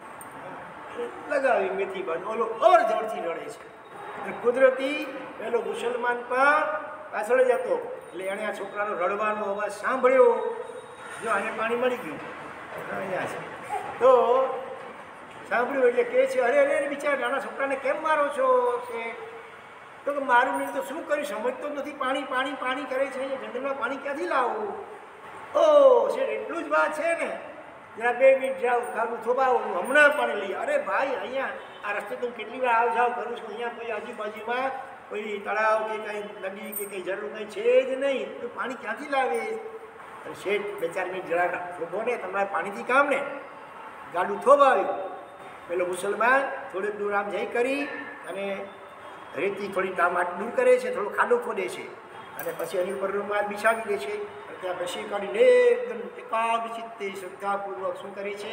લગાવી મેથી બાદ ઓલો ઓર જોરથી રડે છે. કુદરતી પેલો મુસલમાન પણ પાછળ જ હતો એટલે એણે આ છોકરાનો રડવાનો અવાજ સાંભળ્યો. જો આને પાણી મળી ગયું અહીંયા છે તો સાંભળ્યું એટલે કહે છે અરે અરે બિચારા નાના છોકરાને કેમ મારો છો? કે તો કે મારું નહીં તો શું કર્યું, સમજતો નથી. પાણી પાણી પાણી કરે છે, જંગલમાં પાણી ક્યાંથી લાવવું? ઓ છે એટલું જ વાત છે ને, જરા બે મિનિટ જાઓ ખાવું થોભાવું, હમણાં પાણી લઈએ. અરે ભાઈ અહીંયા આ રસ્તે તો કેટલી વાર આવ જાવ કરું છું, અહીંયા કોઈ આજુબાજુમાં કોઈ તળાવ કે કંઈ નદી કે કંઈ જરૂર કંઈ છે જ નહીં, તો પાણી ક્યાંથી લાવે? શેઠ બે ચાર મિનિટ જરા થોભો ને, તમારે પાણીથી કામ ને. ગાડું થોભાવ્યું. પેલો મુસલમાન થોડુંક દૂર આમ જઈ કરી અને રેતી થોડી ટામાટ દૂર કરે છે, થોડો ખાડો ખોદે છે અને પછી એની ઉપર રૂમાલ બિછાવી દે છે. ત્યાં બેસી કાઢીને એકદમ એકાગ્ર ચિત્તે શ્રદ્ધાપૂર્વક શું કરે છે?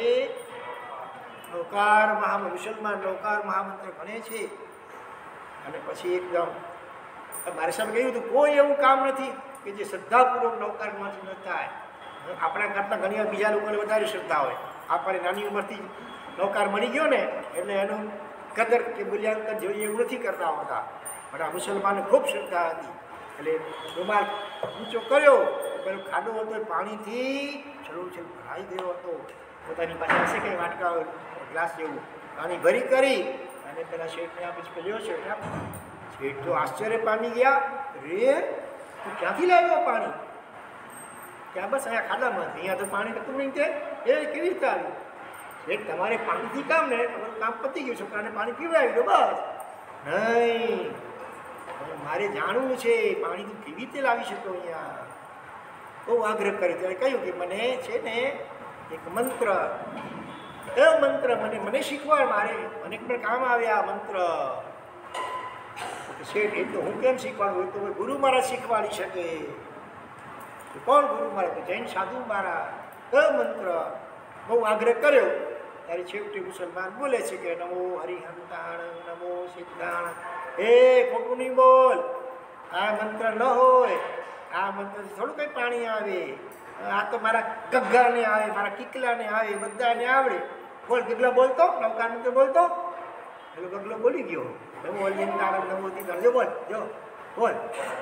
નૌકાર મહા મુસલમાન નૌકાર મહામંત્ર ગણે છે. અને પછી એકદમ મારે સાહેબ કહ્યું હતું કોઈ એવું કામ નથી કે જે શ્રદ્ધાપૂર્વક નૌકારમાંથી ન થાય. આપણા કરતાં ઘણી વાર બીજા લોકોને વધારે શ્રદ્ધા હોય. આપણે નાની ઉંમરથી નૌકાર મળી ગયો ને એટલે એનું કદર કે મૂલ્યાંકન જોઈએ એવું નથી કરતા હોતા. પણ આ મુસલમાનને ખૂબ શ્રદ્ધા હતી એટલે રૂમાલ ઊંચો કર્યો, પેલો ખાડો હતો પાણીથી છલોછલ ભરાઈ ગયો હતો. પોતાની પાસે હશે કંઈ વાટકા ગ્લાસ જેવું પાણી ભરી કરી અને પેલા શેઠને આપી પેલ્યો શેઠ આપ. શેઠ તો આશ્ચર્ય પામી ગયા. રે તું ક્યાંથી લાવ્યો પાણી? ત્યાં બસ અહીંયા ખાડામાં, અહીંયા તો પાણી નતું નહીં. તે એ કેવી રીતે આવ્યું? એક તમારે પાણીથી કામ ને તમારું કામ પતી ગયું, છોકરાને પાણી પીવડાવી દો બસ. નહીં, મારે જાણવું છે પાણી તું કેવી રીતે લાવી શકો અહીંયા? બહુ આગ્રહ કર્યો. ત્યારે કહ્યું કે મને છે ને એક મંત્ર, એ મંત્ર મને મને શીખવાડ, મારે મને પણ કામ આવે આ મંત્ર. શેઠ એ તો હું કેમ શીખવાડું? તો ગુરુ મારા શીખવાડી શકે. કોણ ગુરુ મારા? તો જૈન સાધુ મારા. એ મંત્ર બહુ આગ્રહ કર્યો ત્યારે છેવટે મુસલમાન બોલે છે કે નમો હરિહંતાણ નમો સિદ્ધાણ. એ ખોટું નહીં બોલ, આ મંત્ર ન હોય. આ મંત્રથી થોડું કંઈ પાણી આવે. આ તો મારા ગગ્ગાને આવે, મારા કિકલાને આવે, બધાને આવડે. બોલ ગગલો બોલતો, નૌકાર મંત્ર બોલતો. પેલો ગગલો બોલી ગયો નમો હરિહંતાણ નમો સિદ્ધાણ. જો બોલ, જો બોલ.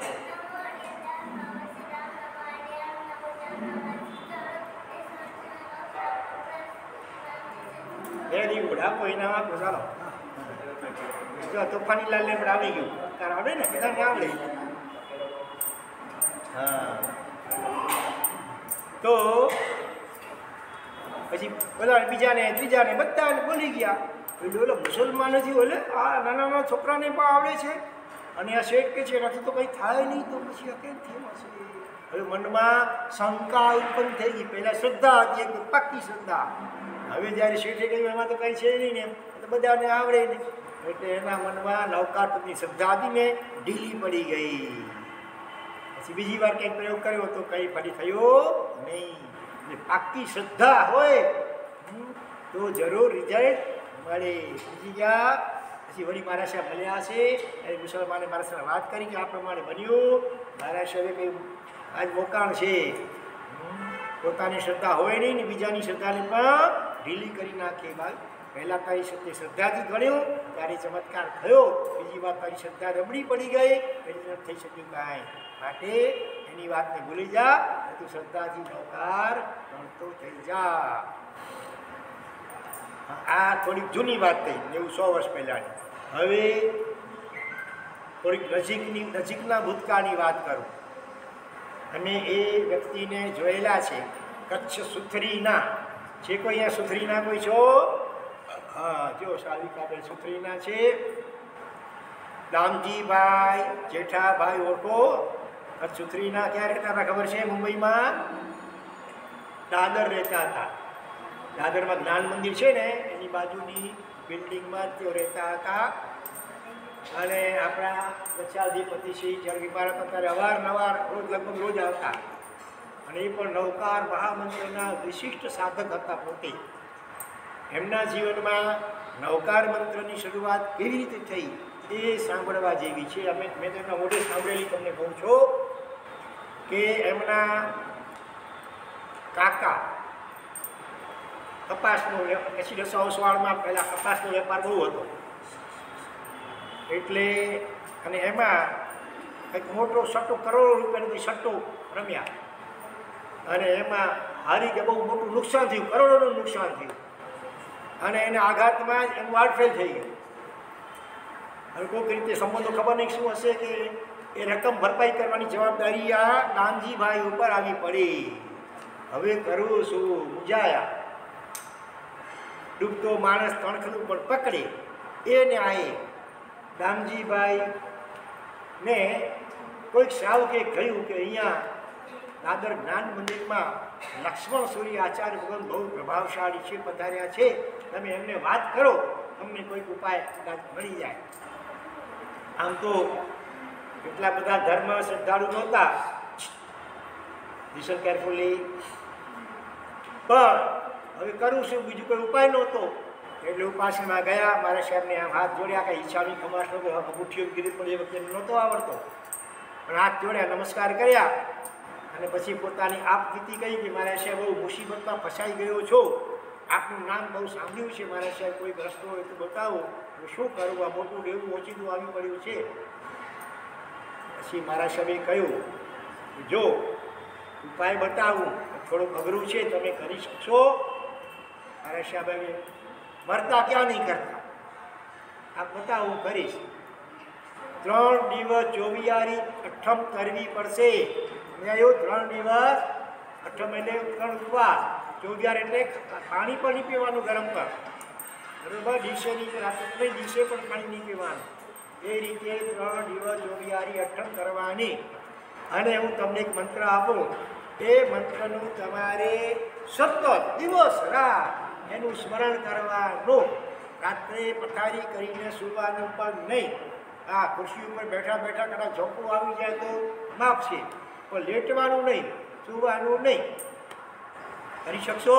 Very good. આપો ઇનામ આપો. ચાલો જો તોફાની લાલ ને પણ આવી ગયું. તાર આવડે ને, બધાને આવડે. હા તો પછી બધા બીજાને ત્રીજાને બધાને બોલી ગયા. એટલે ઓલો મુસલમાન નથી, ઓલે આ નાના નાના છોકરાને પણ આવડે છે અને આ શેઠ કે છે એનાથી તો કંઈ થાય નહીં, તો પછી આ કેમ થયું હશે? હવે મનમાં શંકા ઉત્પન્ન થઈ ગઈ. પહેલાં શ્રદ્ધા હતી, એક પાક્કી શ્રદ્ધા. હવે જ્યારે શેઠે કહ્યું એમાં તો કંઈ છે નહીં ને, તો બધાને આવડે નહીં, એટલે એના મનમાં નૌકાર પ્રત્યેની શ્રદ્ધા હતી ને ઢીલી પડી ગઈ. પછી બીજી વાર કંઈક પ્રયોગ કર્યો તો કંઈ ફરી થયો નહીં. એટલે પાક્કી શ્રદ્ધા હોય તો જરૂર રિઝલ્ટ મળે. બીજી ગયા પછી વળી મારા સાહેબ મળ્યા છે, એ મુસલમાને મારા સાથે વાત કરી કે આ પ્રમાણે બન્યું. મારા સાહેબે કંઈ આજ મોકાણ છે, પોતાની શ્રદ્ધા હોય નહીં ને બીજાની શ્રદ્ધાને પણ ઢીલી કરી નાખે. ભાઈ પહેલાં તારી સત્ય શ્રદ્ધાથી ગણ્યું ત્યારે ચમત્કાર થયો, બીજી વાત તારી શ્રદ્ધા રબડી પડી ગઈ એટલે થઈ શક્યું કાંઈ. માટે એની વાતને ભૂલી જા, તું શ્રદ્ધાથી નૌકાર ગણતો થઈ જા. આ થોડીક જૂની વાત થઈ, નેવું સો વર્ષ પહેલાંની. હવે થોડીક નજીકની નજીકના ભૂતકાળની વાત કરું. અમે એ વ્યક્તિને જોયેલા છે કચ્છ સુથરીના. છે કોઈ અહીંયા સુથરીના કોઈ છો? હા, જો સાલિકાબેન સુથરીના છે. દામજીભાઈ જેઠાભાઈ ઓળખો? કચ્છ સુથરીના ક્યાં રહેતા હતા ખબર છે? મુંબઈમાં દાદર રહેતા હતા. દાદરમાં જ્ઞાન મંદિર છે ને એની બાજુની બિલ્ડિંગમાં તેઓ રહેતા હતા. અને આપણા લક્ષાધિપતિશ્રી જ્યારે ઇમારત અત્યારે અવારનવાર રોજ લગભગ રોજ આવતા. અને એ પણ નૌકાર મહામંત્રના વિશિષ્ટ સાધક હતા પોતે. એમના જીવનમાં નૌકાર મંત્રની શરૂઆત કેવી રીતે થઈ એ સાંભળવા જેવી છે. અમે મેં તેમના મોઢે સાંભળેલી તમને કહું છું કે એમના કાકા કપાસનો એસી દસો વાળમાં પહેલાં કપાસનો વેપાર બહુ હતો. એટલે અને એમાં કંઈક મોટો સટ્ટો કરોડો રૂપિયાનો સટ્ટો રમ્યા અને એમાં હારી કે બહુ મોટું નુકસાન થયું, કરોડોનું નુકસાન થયું. અને એને આઘાતમાં જ એનું હાર્ટ ફેલ થઈ ગયું. અને કોઈક રીતે સંબંધો ખબર નહીં શું હશે કે એ રકમ ભરપાઈ કરવાની જવાબદારી આ દાનજીભાઈ ઉપર આવી પડી. હવે કરું શું? મૂંઝાયા. ડૂબતો માણસ તણખલું પણ પકડે એ ન્યાયે દામજીભાઈ ને કોઈક સાવકે કહ્યું કે અહીંયા દાદર જ્ઞાન મંદિરમાં લક્ષ્મણ સૂર્ય આચાર્ય ભગવાન બહુ પ્રભાવશાળી છે, પધાર્યા છે, તમે એમને વાત કરો, તમને કોઈક ઉપાય કદાચ મળી જાય. આમ તો એટલા બધા ધર્મ શ્રદ્ધાળુ નહોતા, લિસન કેરફુલી. પણ હવે કરું શું? બીજું કોઈ ઉપાય નહોતો. એટલે ઉપાસનામાં ગયા. મારા સાહેબને આમ હાથ જોડ્યા, કાંઈ ઈચ્છાની ખમાસનો અંગૂઠીઓ ગીરી પણ એ વખતે નહોતો આવડતો, પણ હાથ જોડ્યા, નમસ્કાર કર્યા અને પછી પોતાની આપવીતી કહી કે મારા સાહેબ બહુ મુસીબતમાં ફસાઈ ગયો છો, આપનું નામ બહુ સાંભળ્યું છે, મારા સાહેબ કોઈ રસ્તો હોય તો બતાવો, હું શું કરું, આ મોટું દેવું ઓછીનું આવી પડ્યું છે. પછી મારા સાહેબે કહ્યું જો ઉપાય બતાવું, થોડુંક અઘરું છે, તમે કરી શકશો? મારા સાહેબે મરતા ક્યાં નહીં કરતા, આ બતાવો હું કરીશ. ત્રણ દિવસ ચોવિયારી અઠમ કરવી પડશે. એવું ત્રણ દિવસ અઠમ એટલે ત્રણ ઉપવાસ, ચોવિયાર એટલે પાણી પણ નહીં પીવાનું ગરમ પર, બરાબર? દિવસે નહીં, રાત્રે દિવસે પણ પાણી નહીં પીવાનું. એ રીતે ત્રણ દિવસ ચોવિયારી અઠમ કરવાની. અને હું તમને એક મંત્ર આપું, એ મંત્રનું તમારે સતત દિવસ રાત એનું સ્મરણ કરવાનું. રાત્રે પથારી કરીને સૂવાનું પણ નહીં. હા, ખુરશી ઉપર બેઠા બેઠા કદાચ ઝોપું આવી જાય તો માફ છે, પણ લેટવાનું નહીં, સૂવાનું નહીં. કરી શકશો?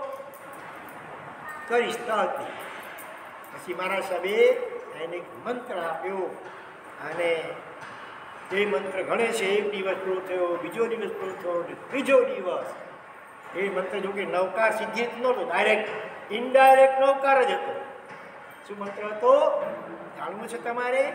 કરીશ તહતી. પછી મારા સાહેબે એને એક મંત્ર આપ્યો અને તે મંત્ર ગણે છે. એક દિવસ પૂરો થયો, બીજો દિવસ પૂરો થયો, ત્રીજો દિવસ. એ મંત્ર જો કે નૌકાર સિદ્ધિ નહોતો, ડાયરેક્ટ ઇનડાયરેક્ટ નૌકાર જ હતો. શું મંત્ર હતો જાણવું છે તમારે?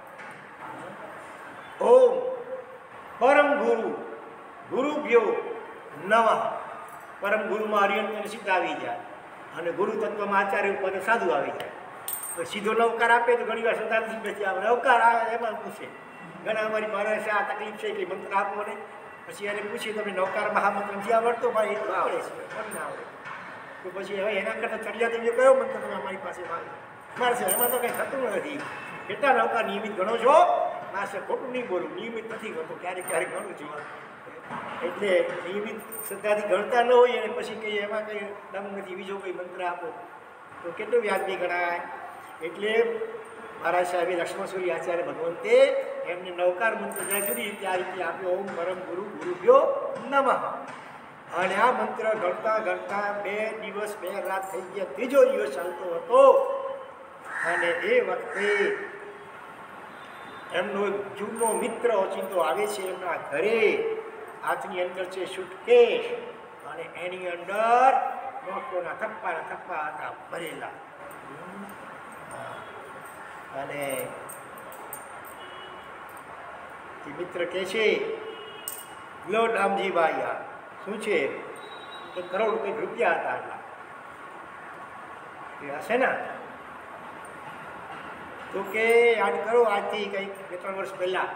ઓમ પરમ ગુરુ ગુરુભ્યો નમઃ. પરમ ગુરુમાં હરિયંતર સીધા આવી જાય અને ગુરુ તત્વમાં આચાર્ય ઉપર સાધુ આવી જાય. તો સીધો નવકાર આપે તો ઘણી વાર શ્રદ્ધાથી બેસી આવે, નવકાર આવે એમાં પૂછે. ઘણા અમારી માણસ આ તકલીફ છે કે મંત્ર આપો ને, પછી એને પૂછીએ તમે નવકાર મહામંત્ર નથી આવડતો? ભાઈ એ તો આવડે છે, પણ ના આવડે. તો પછી હવે એના કરતાં ચડિયા દેવીએ કયો મંત્ર તમે અમારી પાસે મારશે? એમાં તો કંઈ થતું નથી. કેટલા નૌકાર નિયમિત ગણો છો? મારશે. ખોટું નહીં બોલું, નિયમિત નથી ગણતો, ક્યારેક ક્યારેક ગણું છું. એટલે નિયમિત શ્રદ્ધાથી ગણતા ન હોય અને પછી કંઈ એમાં કંઈ દમ નથી, બીજો કંઈ મંત્ર આપો તો કેટલું વ્યાજબી ગણાય? એટલે મહારાજ સાહેબે લક્ષ્મણસૂરી આચાર્ય ભગવંતે એમને નવકાર મંત્ર જ્યાં જુદી રીતે આ રીતે આપ્યો, ઓમ પરમ ગુરુ ગુરુભ્યો નમઃ. અને આ મંત્ર ગણતા ગણતા બે દિવસ બે રાત થઈ ગયા, ત્રીજો દિવસ ચાલતો હતો. અને એ વખતે એમનો એક જૂનો મિત્ર ઓચિંતો આવે છે એમના ઘરે. હાથની અંદર છે સુટકેસ અને એની અંદર નોટોના થપ્પાના થપ્પા હતા ભરેલા. અને એ મિત્ર કહે છે, લો દામજીભાઈ, આ શું છે? કે કરોડ કંઈક રૂપિયા હતા એટલા. એ હશે ને? તો કે યાદ કરો, આજથી કંઈક બે ત્રણ વર્ષ પહેલાં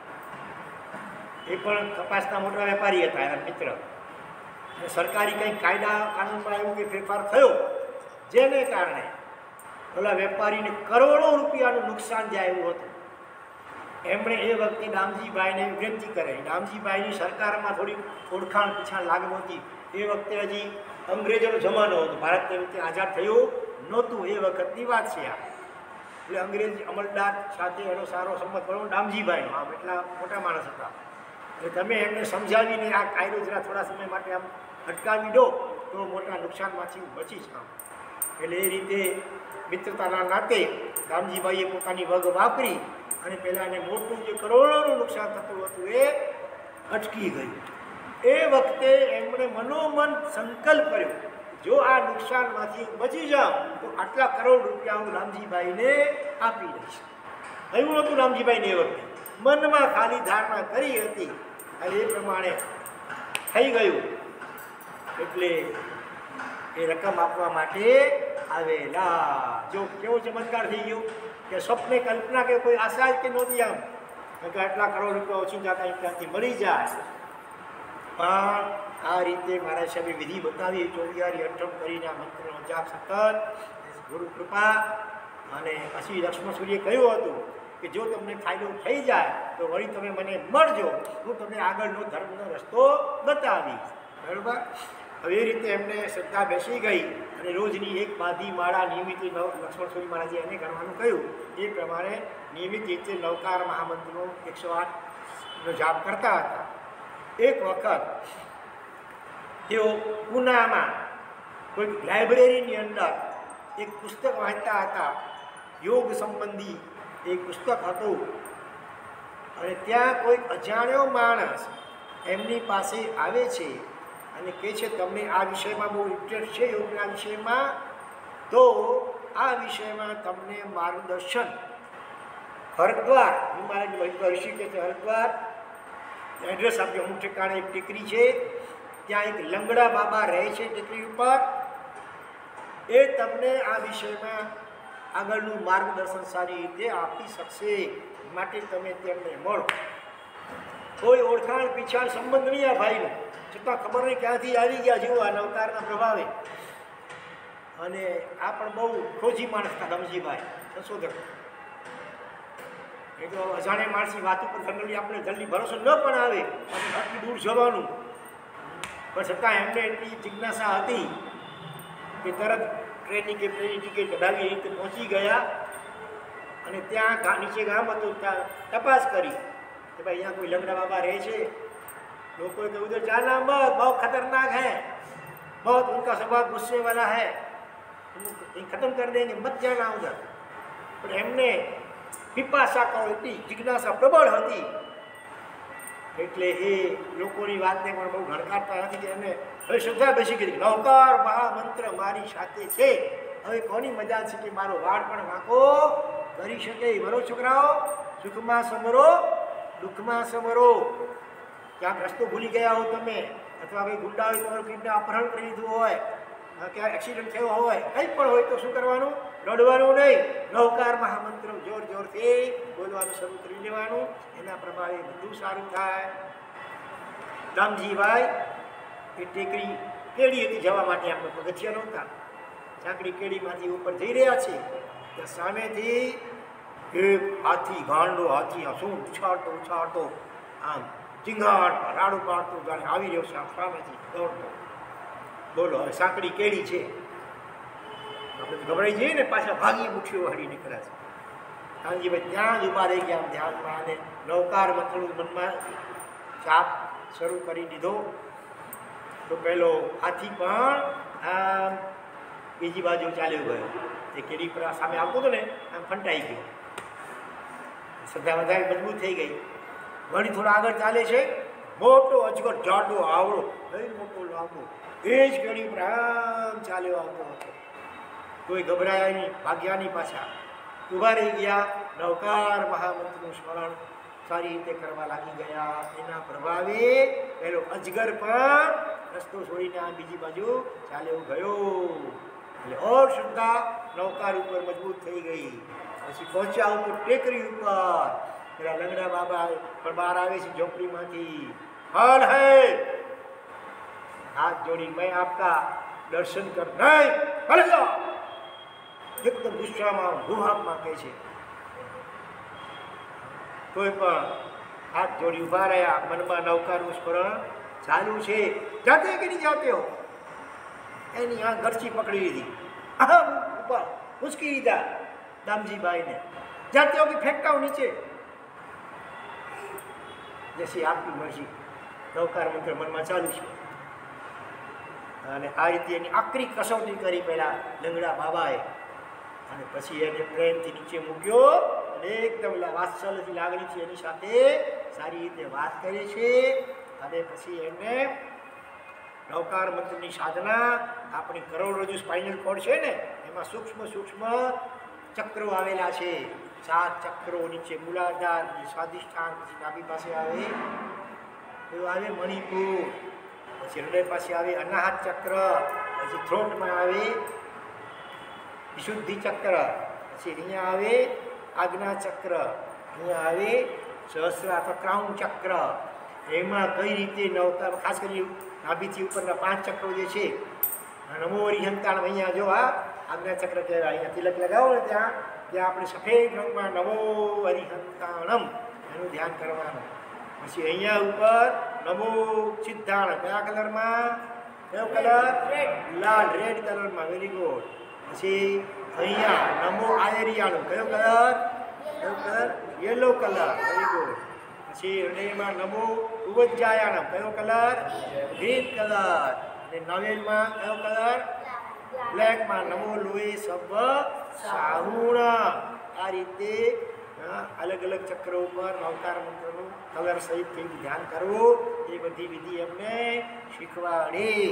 એ પણ કપાસના મોટા વેપારી હતા એના મિત્ર. અને સરકારી કંઈક કાયદા કાનૂનમાં એવું કંઈ ફેરફાર થયો જેને કારણે પેલા વેપારીને કરોડો રૂપિયાનું નુકસાન જાય એવું હતું. એમણે એ વખતે દામજીભાઈને વિનંતી કરે. દામજીભાઈની સરકારમાં થોડી ઓળખાણ પીછાણ લાગુ હતી. એ વખતે હજી અંગ્રેજોનો જમાનો હતો, ભારત તે વખતે આઝાદ થયું નહોતું. એ વખતની વાત છે આ. એટલે અંગ્રેજ અમલદાર સાથે એનો સારો સંબંધ બનો દામજીભાઈનો. આમ એટલા મોટા માણસ હતા. એટલે તમે એમને સમજાવીને આ કાયદો જરા થોડા સમય માટે આમ અટકાવી દો તો મોટા નુકસાનમાંથી બચી જ. એટલે એ રીતે મિત્રતાના નાતે દામજીભાઈએ પોતાની વગ વાપરી અને પહેલાં એને મોટું જે કરોડોનું નુકસાન થતું હતું એ અટકી ગયું. એ વખતે એમણે મનોમન સંકલ્પ કર્યો, જો આ નુકસાનમાંથી બચી જાઉં તો આટલા કરોડ રૂપિયા હું રામજીભાઈને આપી દઈશ. એવું નહોતું રામજીભાઈને એ વખતે, મનમાં ખાલી ધારણા કરી હતી અને એ પ્રમાણે થઈ ગયું. એટલે એ રકમ આપવા માટે આવેલા. જો કેવો ચમત્કાર થઈ ગયો કે સ્વપ્ને કલ્પના કે કોઈ આશા જ કે નહોતી આમ કે આટલા કરોડ રૂપિયા ઓછી જતા ત્યાંથી મળી જાય. પણ આ રીતે મારા સાહેબે વિધિ બતાવી, ચોવિયારી અઠમ કરીને આ મંત્રનો જાપ સતત ગુરુ કૃપા. અને પછી લક્ષ્મણસૂરીએ કહ્યું હતું કે જો તમને ફાયદો થઈ જાય તો વળી તમે મને મળજો, હું તમને આગળનો ધર્મનો રસ્તો બતાવીશ. બરાબર? હવે એ રીતે એમને શ્રદ્ધા બેસી ગઈ અને રોજની એક બાધી માળા નિયમિત લક્ષ્મણસૂરી મહારાજે એને ગણવાનું કહ્યું. એ પ્રમાણે નિયમિત રીતે નવકાર મહામંત્રનો એકસો આઠનો જાપ કરતા હતા. એક વખત તેઓ પૂનામાં કોઈ લાઇબ્રેરીની અંદર એક પુસ્તક વાંચતા હતા, યોગ સંબંધી એક પુસ્તક હતું. અને ત્યાં કોઈ અજાણ્યો માણસ એમની પાસે આવે છે અને કહે છે, તમને આ વિષયમાં બહુ ઇન્ટરેસ્ટ છે યોગના વિષયમાં, તો આ વિષયમાં તમને માર્ગદર્શન હરિદ્વાર, હિમાલય ઋષિકેશ હરિદ્વાર એડ્રેસ આપ્યું. અમુક ઠેકાણે એક ટેકરી છે, ત્યાં એક લંગડા બાબા રહે છે ટેકરી ઉપર. એ તમને આ વિષયમાં આગળનું માર્ગદર્શન સારી રીતે આપી શકશે, માટે તમે તેમને મળો. કોઈ ઓળખાણ પીછાણ સંબંધ નહીં આ ભાઈનો, છતાં ખબર નહીં ક્યાંથી આવી ગયા જેવું આ નવકારના પ્રભાવે. અને આ પણ બહુ ખોજી માણસ હતા દામજીભાઈ, સંશોધક. એ તો અજાણ્યા માણસની વાત ઉપર જનરલી આપણે જલ્દી ભરોસો ન પણ આવે, આટલી દૂર જવાનું. પણ છતાં એમને એટલી જિજ્ઞાસા હતી કે તરત ટ્રેનની કે પ્લેનની ટિકિટ કઢાવી એ રીતે પહોંચી ગયા. અને ત્યાં નીચે ગામ હતું, ત્યાં તપાસ કરી કે ભાઈ અહીંયા કોઈ લંગડા બાબા રહે છે. लोगों के उधर जाना मत, बहुत खतरनाक है, बहुत उनका स्वभाव गुस्से वाला है, खत्म कर देंगे, मत जाना उधर. पर एमने पिपासा કહો એટલી જિજ્ઞાસા પ્રબળ હતી એટલે એ લોકોની વાતને પણ બહુ ઘણકારતા નથી કે એને હવે શ્રદ્ધા બેસી ગઈ. નવકાર મહામંત્ર મારી સાથે છે, હવે કોની મજા છે કે મારો વાળ પણ વાંકો કરી શકે. બરો છોકરાઓ, સુખમાં સમરો દુઃખમાં સમરો. ક્યાંક રસ્તો ભૂલી ગયા હો તમે, અથવા કંઈ ગુંડાઓએ તમારું કંઈકને અપહરણ કરી લીધું હોય, ક્યાં એક્સિડન્ટ થયો હોય, કંઈ પણ હોય તો શું કરવાનું? રડવાનું નહીં. નવકાર મહામંત્ર જોર જોરથી બોલવાનું શરૂ કરી દેવાનું. એના પ્રમાણે બધું સારું થાય. રામજીભાઈ એ ટેકરી કેડી હતી જવા માટે આપણે પગથિયા નહોતા. સાંકડી કેડીમાંથી ઉપર જઈ રહ્યા છીએ ત્યાં સામેથી એક હાથી, ગાંડો હાથી શું ઉછાળતો ઉછાળતો આમ ચીંગાડ રાડું પાડતો જાણે આવી રહ્યો છે આમ સામેથી દોડતો. બોલો હવે સાંકડી કેડી છે, આપણે ગભરાઈ જઈએ ને, પાછા ભાગી મુઠ્ઠીઓ હળી નીકળ્યા છે. કાનજીભાઈ ત્યાં જ ઊભા રહી ગયા ધ્યાનમાં અને નવકાર મંત્રનું મનમાં જાપ શરૂ કરી દીધો. તો પેલો હાથી પણ આમ બીજી બાજુ ચાલ્યો ગયો. એ કેડી પર સામે આવતો હતો ને આમ ફંટાઈ ગયો. શ્રદ્ધા વધારે મજબૂત થઈ ગઈ. વળી થોડા આગળ ચાલે છે, મોટો અજગર જાડો આવડો very મોટો લાંબો એ જ કેડી પર આમ ચાલ્યો આવતો હતો. કોઈ ગભરાયા નહીં, ભાગ્યા નહીં, પાછા ઊભા રહી ગયા. નવકાર મહામંત્રનું સ્મરણ સારી રીતે કરવા લાગી ગયા. એના પ્રભાવે પેલો અજગર પણ રસ્તો છોડીને આ બીજી બાજુ ચાલ્યો ગયો. એટલે ઓર શ્રદ્ધા નવકાર ઉપર મજબૂત થઈ ગઈ. પછી પહોંચ્યા ઉપર ટેકરી ઉપર. પેલા લંગડા બાબા પણ બહાર આવે છે ઝોપડીમાંથી. હાલ હે હાથ જોડી મેં આપકા દર્શન કર નહીં ભલે જાઓ. એકદમ ગુસ્સામાં હુહામાં કહે છે. કોઈ પણ હાથ જોડી ઊભા રહ્યા. મનમાં નવકારનું સ્મરણ ચાલુ છે. જાતે કે નહીં જાતે હો? એની આ ગરચી પકડી લીધી, આમ ઉપર ઉચકી લીધા દામજીભાઈને. જાતે હો કે ફેંકતા હો નીચે? જૈસી આપની મરજી. નવકાર મંત્ર મનમાં ચાલુ છે. અને આ રીતે એની આકરી કસોટી કરી પહેલા લંગડા બાબાએ. અને પછી એને પ્રેમથી નીચે મૂક્યો અને એકદમ વાત્સલ્યથી લાગણીથી એની સાથે સારી રીતે વાત કરે છે. અને પછી એમને નવકાર મંત્રની સાધના, આપણી કરોડરજ્જુ સ્પાઇનલ કોર્ડ છે ને, એમાં સૂક્ષ્મ સૂક્ષ્મ ચક્રો આવેલા છે. સાત ચક્રો નીચે મૂલાધાર, સ્વાધિષ્ઠાન, પછી ડાબી પાસે આવે એવું આવે મણિપુર, પછી હૃદય પાસે આવે અનાહત ચક્ર, પછી થ્રોટમાં આવે વિશુદ્ધિ ચક્ર, પછી અહીંયા આવે આજ્ઞા ચક્ર, અહીંયા આવે સહસ્ર અથવા ક્રાઉન ચક્ર. એમાં કઈ રીતે નવકાર, ખાસ કરી નાભીથી ઉપરના પાંચ ચક્રો જે છે, નમો હરિહંતાણમ, અહીંયા જો આ આજ્ઞા ચક્ર કહેવાય. અહીંયા તિલક લગાવો ને ત્યાં ત્યાં આપણે સફેદ રંગમાં નમો હરિહંતાણમ એનું ધ્યાન કરવાનું. પછી અહીંયા ઉપર નમો સિદ્ધાણ, કયા કલરમાં? કયો કલર? લાલ, રેડ કલરમાં. Very good. પછી અહીંયા નમો આયરિયાણું, કયો કલર? કયો colour? Yellow colour. Very good. પછી હૃદયમાં નમો ઉવજ્જાયાણમ, કયો કલર? Green colour. અને નવેલમાં કયો કલર? બ્લેકમાં નમો લોહી સબ સાહુણ. આ રીતે અલગ અલગ ચક્રો ઉપર નવકાર મંત્રનું કલર સહિત કેવું ધ્યાન કરવું એ બધી વિધિ એમને શીખવાડી.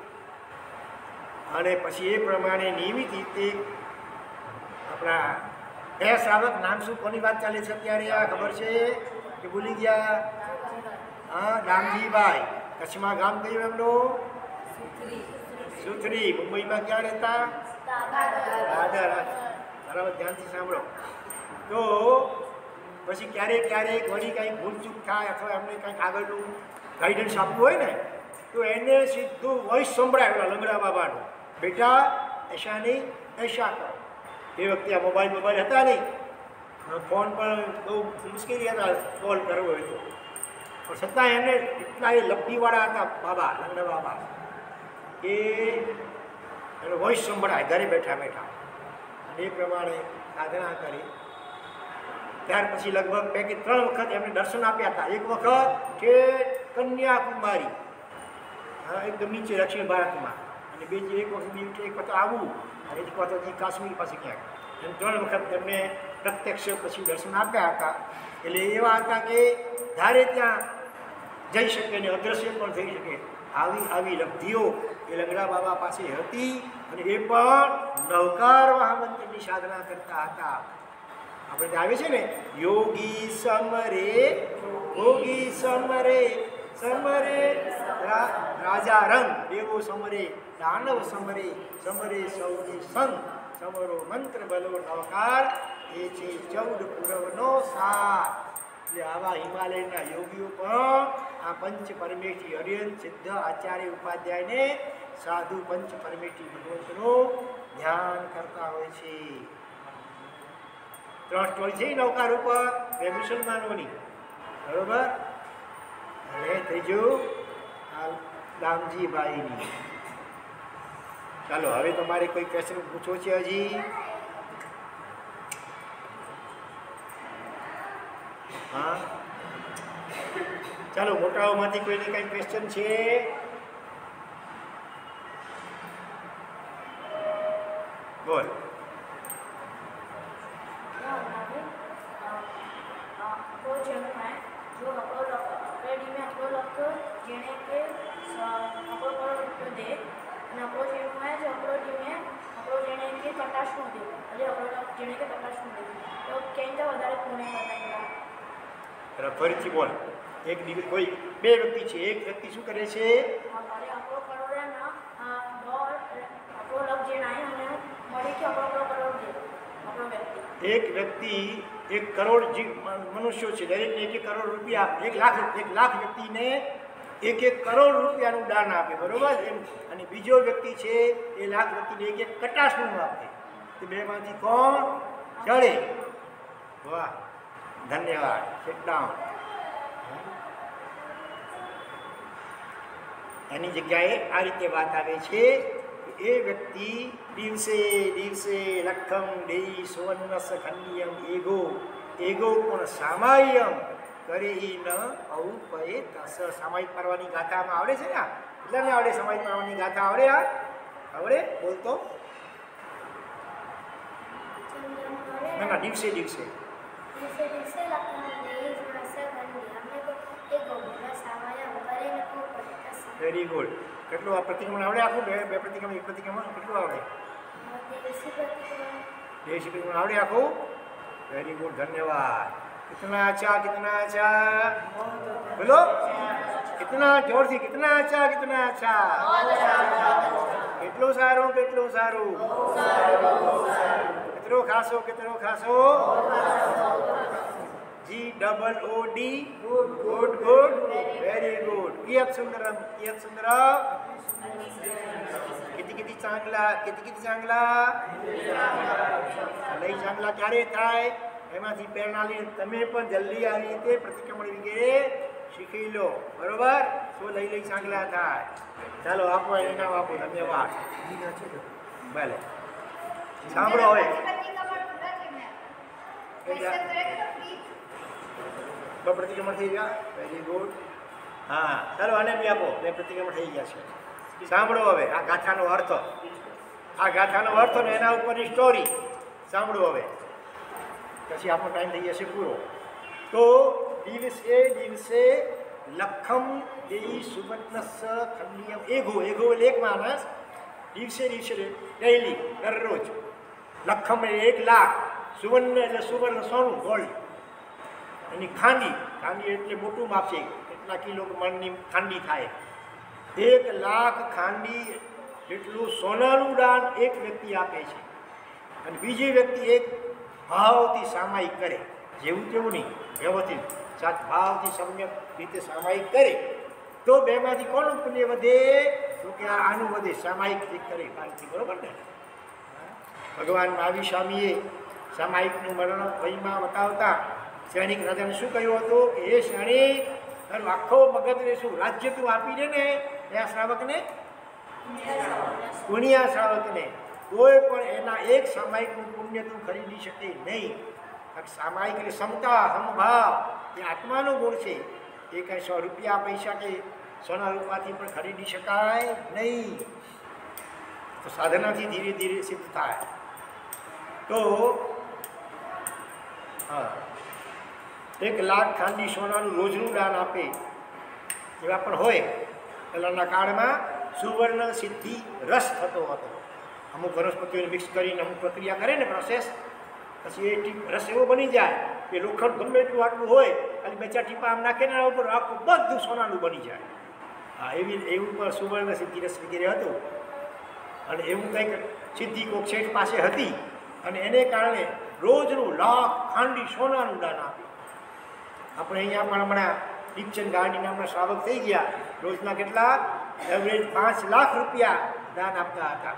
અને પછી એ પ્રમાણે નિયમિત રીતે આપણા કયા શ્રાવક, નામ શું, કોની વાત ચાલે છે અત્યારે? આ ખબર છે કે ભૂલી ગયા? હા, દામજીભાઈ. કચ્છમાં ગામ કયું એમનું? સુથરી. મુંબઈમાં ક્યાં રહેતા? દાદર. બરાબર, ધ્યાનથી સાંભળો. તો પછી ક્યારેક ક્યારેક વળી કંઈક ભૂલચૂક થાય અથવા એમને કંઈક આગળનું ગાઈડન્સ આપવું હોય ને, તો એને સીધું વોઇસ સંભળાય લંગડા બાબાનું, બેટા એશા નહીં એશા કરો. એ વખતે આ મોબાઈલ મોબાઈલ હતા નહીં, ફોન પણ બહુ મુશ્કેલી હતા કોલ કરવો હોય તો, પણ છતાં એને એટલા એ લબ્ધીવાળા હતા બાબા, લંગડા બાબા, કે એનો વોઇસ સંભળાય ઘરે બેઠા બેઠા. અને એ પ્રમાણે સાધના કરી. ત્યાર પછી લગભગ પૈકી ત્રણ વખત એમને દર્શન આપ્યા હતા. એક વખત છે કન્યાકુમારી, હા, એકદમ નીચે દક્ષિણ ભારતમાં, અને બીજી એક વખત એક વખત આવું, અને એક વખત કાશ્મીર પાસે ક્યાંક. એમ ત્રણ વખત એમને પ્રત્યક્ષ પછી દર્શન આપ્યા હતા. એટલે એવા હતા કે ધારે ત્યાં જઈ શકે ને અદ્રશ્ય પણ થઈ શકે. આવી આવી લબ્ધિઓ એ લંગડા બાબા પાસે હતી. અને એ પણ નવકાર મહામંત્રની સાધના કરતા હતા. આપણે ત્યાં આવે છે ને, યોગી સમરે યોગી સમરે સમરે રાજા રંગ, દેવો સમરે દાનવ સમરે સમરે સૌની સંગ, સમરો મંત્ર બલો નવકાર, એ છે ચૌદ પૂરવનો સાર. એટલે આવા હિમાલયના યોગીઓ પણ આ પંચ પરમેશ્વરી હરિહંત સિદ્ધ આચાર્ય ઉપાધ્યાયને સાધુ પંચ પરમેટી ભગવંતનું ધ્યાન કરતા હોય છે. ત્રણ સ્ટોરી છે નૌકા ઉપર બે મુસલમાનોની, બરોબર. અને ત્રીજું આ દામજીબાઈની. ચાલો હવે તમારે કોઈ ક્વેશ્ચન પૂછવો છે હજી? હા ચાલો, મોટાઓમાંથી કોઈને કઈ ક્વેશ્ચન છે? બોલ. जो આપણો અપરેડી में આપણો લખ જેણે કે આપણો કરોડ રૂપિયો દે અને આપણો જેવું હોય જો આપણો ટીમે આપણો જેણે કે કટાશનું દે એટલે આપણો લખ જેણે કે કટાશનું દે તો કેમ તો વધારે પુણે કરતા. ફરીથી બોલ. એક દિવસ કોઈ બે વ્યક્તિ છે, એક વ્યક્તિ શું કરે છે? અરે આપણો કરોડ ના દોડ આપણો લખ જે નાય અને મળી કે આપણો કરોડ દે આપણો વ્યક્તિ. એક વ્યક્તિ એક કરોડ જીવ મનુષ્યો છે, દરેકને એક એક કરોડ રૂપિયા, એક લાખ એક લાખ વ્યક્તિને એક એક કરોડ રૂપિયાનું દાન આપે, બરોબર એમ. અને બીજો વ્યક્તિ છે એ લાખ વ્યક્તિને એક એક કટાશનું આપે. તે બેમાંથી કોણ ચડે? વાહ, ધન્યવાદ. Sit down. એની જગ્યાએ આ રીતે વાત આવે છે. એ વ્યક્તિ દિવસે દિવસે લખમ દેઈ સુવર્ણસ ખંડિયમ એગો એગો પણ સામાયમ કરે ન ઔપયે તસ. સામાયિક કરવાની ગાથામાં આવડે છે ને? એટલાને આવડે સામાયિક કરવાની ગાથા આવડે? આ આવડે? બોલતો ના ના, દિવસે દિવસે દિવસે દિવસે લખમ દેઈ સુવર્ણસ ખંડિયમ એગો પણ સામાયમ કરે ન ઔપયે તસ. Very good. કેટલું આ પ્રતિક્રમણ આવડે? આખું બે બે પ્રતિક્રમણ એક પ્રતિક્રમણ કેટલું આવડે? દેશી પ્રતિક્રમણ દેશી પ્રતિક્રમણ આવડે આખું? વેરી ગુડ, ધન્યવાદ. कितना अच्छा, कितना अच्छा, बोलो कितना जोर से, कितना अच्छा, कितना अच्छा, કેટલું સારું, કેટલું સારું, કેટલો ખાસો, કેટલો ખાસો, G double O D, good good good, very good. कियत सुंदरम, कियत सुंदरम, किती किती चांगला, किती किती चांगला. લઈ ચાંગલા ક્યારે થાય? એમાંથી પ્રેરણા લઈને તમે પણ જલ્દી આવી રીતે પ્રતિક્રમણ વગેરે શીખી લો, બરોબર? શું લઈ લઈ ચાંગલા થાય. ચાલો આપો, એના આપો. ધન્યવાદ. ભલે સાંભળો હવે. પ્રતિક્રમણ થઈ ગયા? Very good. હા ચાલો, આને બી આપો. બે પ્રતિક્રમણ થઈ ગયા છે. સાંભળો હવે આ ગાથાનો અર્થ. આ ગાથાનો અર્થ ને એના ઉપરની સ્ટોરી સાંભળો હવે, પછી આપણો ટાઈમ થઈ જશે પૂરો. તો દિવસે દિવસે લખમ દેઈ સુવર્ણસ ખંડિયમ એગો. એગો એટલે એક માણસ. દિવસે દિવસે ડેઈલી, દરરોજ. લખમ એક લાખ, સુવર્ણ એટલે સુવર્ણ સોનું, ગોલ્ડ. એની ખાંડી, ખાંડી એટલે મોટું માપ છે, કેટલા કિલો મણની ખાંડી થાય. એક લાખ ખાંડી જેટલું સોનાનું દાન એક વ્યક્તિ આપે છે, અને બીજી વ્યક્તિ એક ભાવથી સામાયિક કરે. જેવું તેવું નહીં, વ્યવસ્થિત સાત ભાવથી સમ્યક રીતે સામાયિક કરે તો બેમાંથી કોનું પુણ્ય વધે? તો કે આનું વધે, સામાયિક કરે ભાવથી, બરોબર ને? ભગવાન મહાવીર સ્વામીએ સામાયિકનું વર્ણન વહીમાં બતાવતા સૈનિક રાજાને શું કહ્યું હતું કે એ સૈનિક તારું આખો મગજ રહેશું રાજ્ય તું આપી દે ને એ શ્રાવકને, પુણ્યા શ્રાવકને, કોઈ પણ એના એક સામાયિકનું પુણ્ય તું ખરીદી શકે નહીં. સામાયિક એટલે ક્ષમતા, સમભાવ, એ આત્માનો ગુણ છે. એ કંઈ સો રૂપિયા પૈસા કે સોના રૂપિયાથી પણ ખરીદી શકાય નહીં. તો સાધનાથી ધીરે ધીરે સિદ્ધ થાય. તો હા, એક લાખ ખાંડી સોનાનું રોજનું દાન આપે એવા પણ હોય. પહેલાંના કાળમાં સુવર્ણ સિદ્ધિ રસ થતો હતો. અમુક વનસ્પતિઓને મિક્સ કરીને અમુક પ્રક્રિયા કરે ને, પ્રોસેસ, પછી એ ટીપ રસ એવો બની જાય કે લોખંડ ગમે એટલું આટલું હોય અને બે ચાર ટીપા આમ નાખે ને ઉપર આખું બધું સોનાનું બની જાય. હા, એવી એવું પણ સુવર્ણ સિદ્ધિ રસ વગેરે હતું. અને એવું કંઈક સિદ્ધિ કોઈક શેઠ પાસે હતી અને એને કારણે રોજનું લાખ ખાંડી સોનાનું દાન આપ્યું. આપણે અહીંયા પણ હમણાં દીપચંદ ગાંધી નામના શ્રાવક થઈ ગયા. રોજના કેટલા? એવરેજ પાંચ લાખ રૂપિયા દાન આપતા હતા.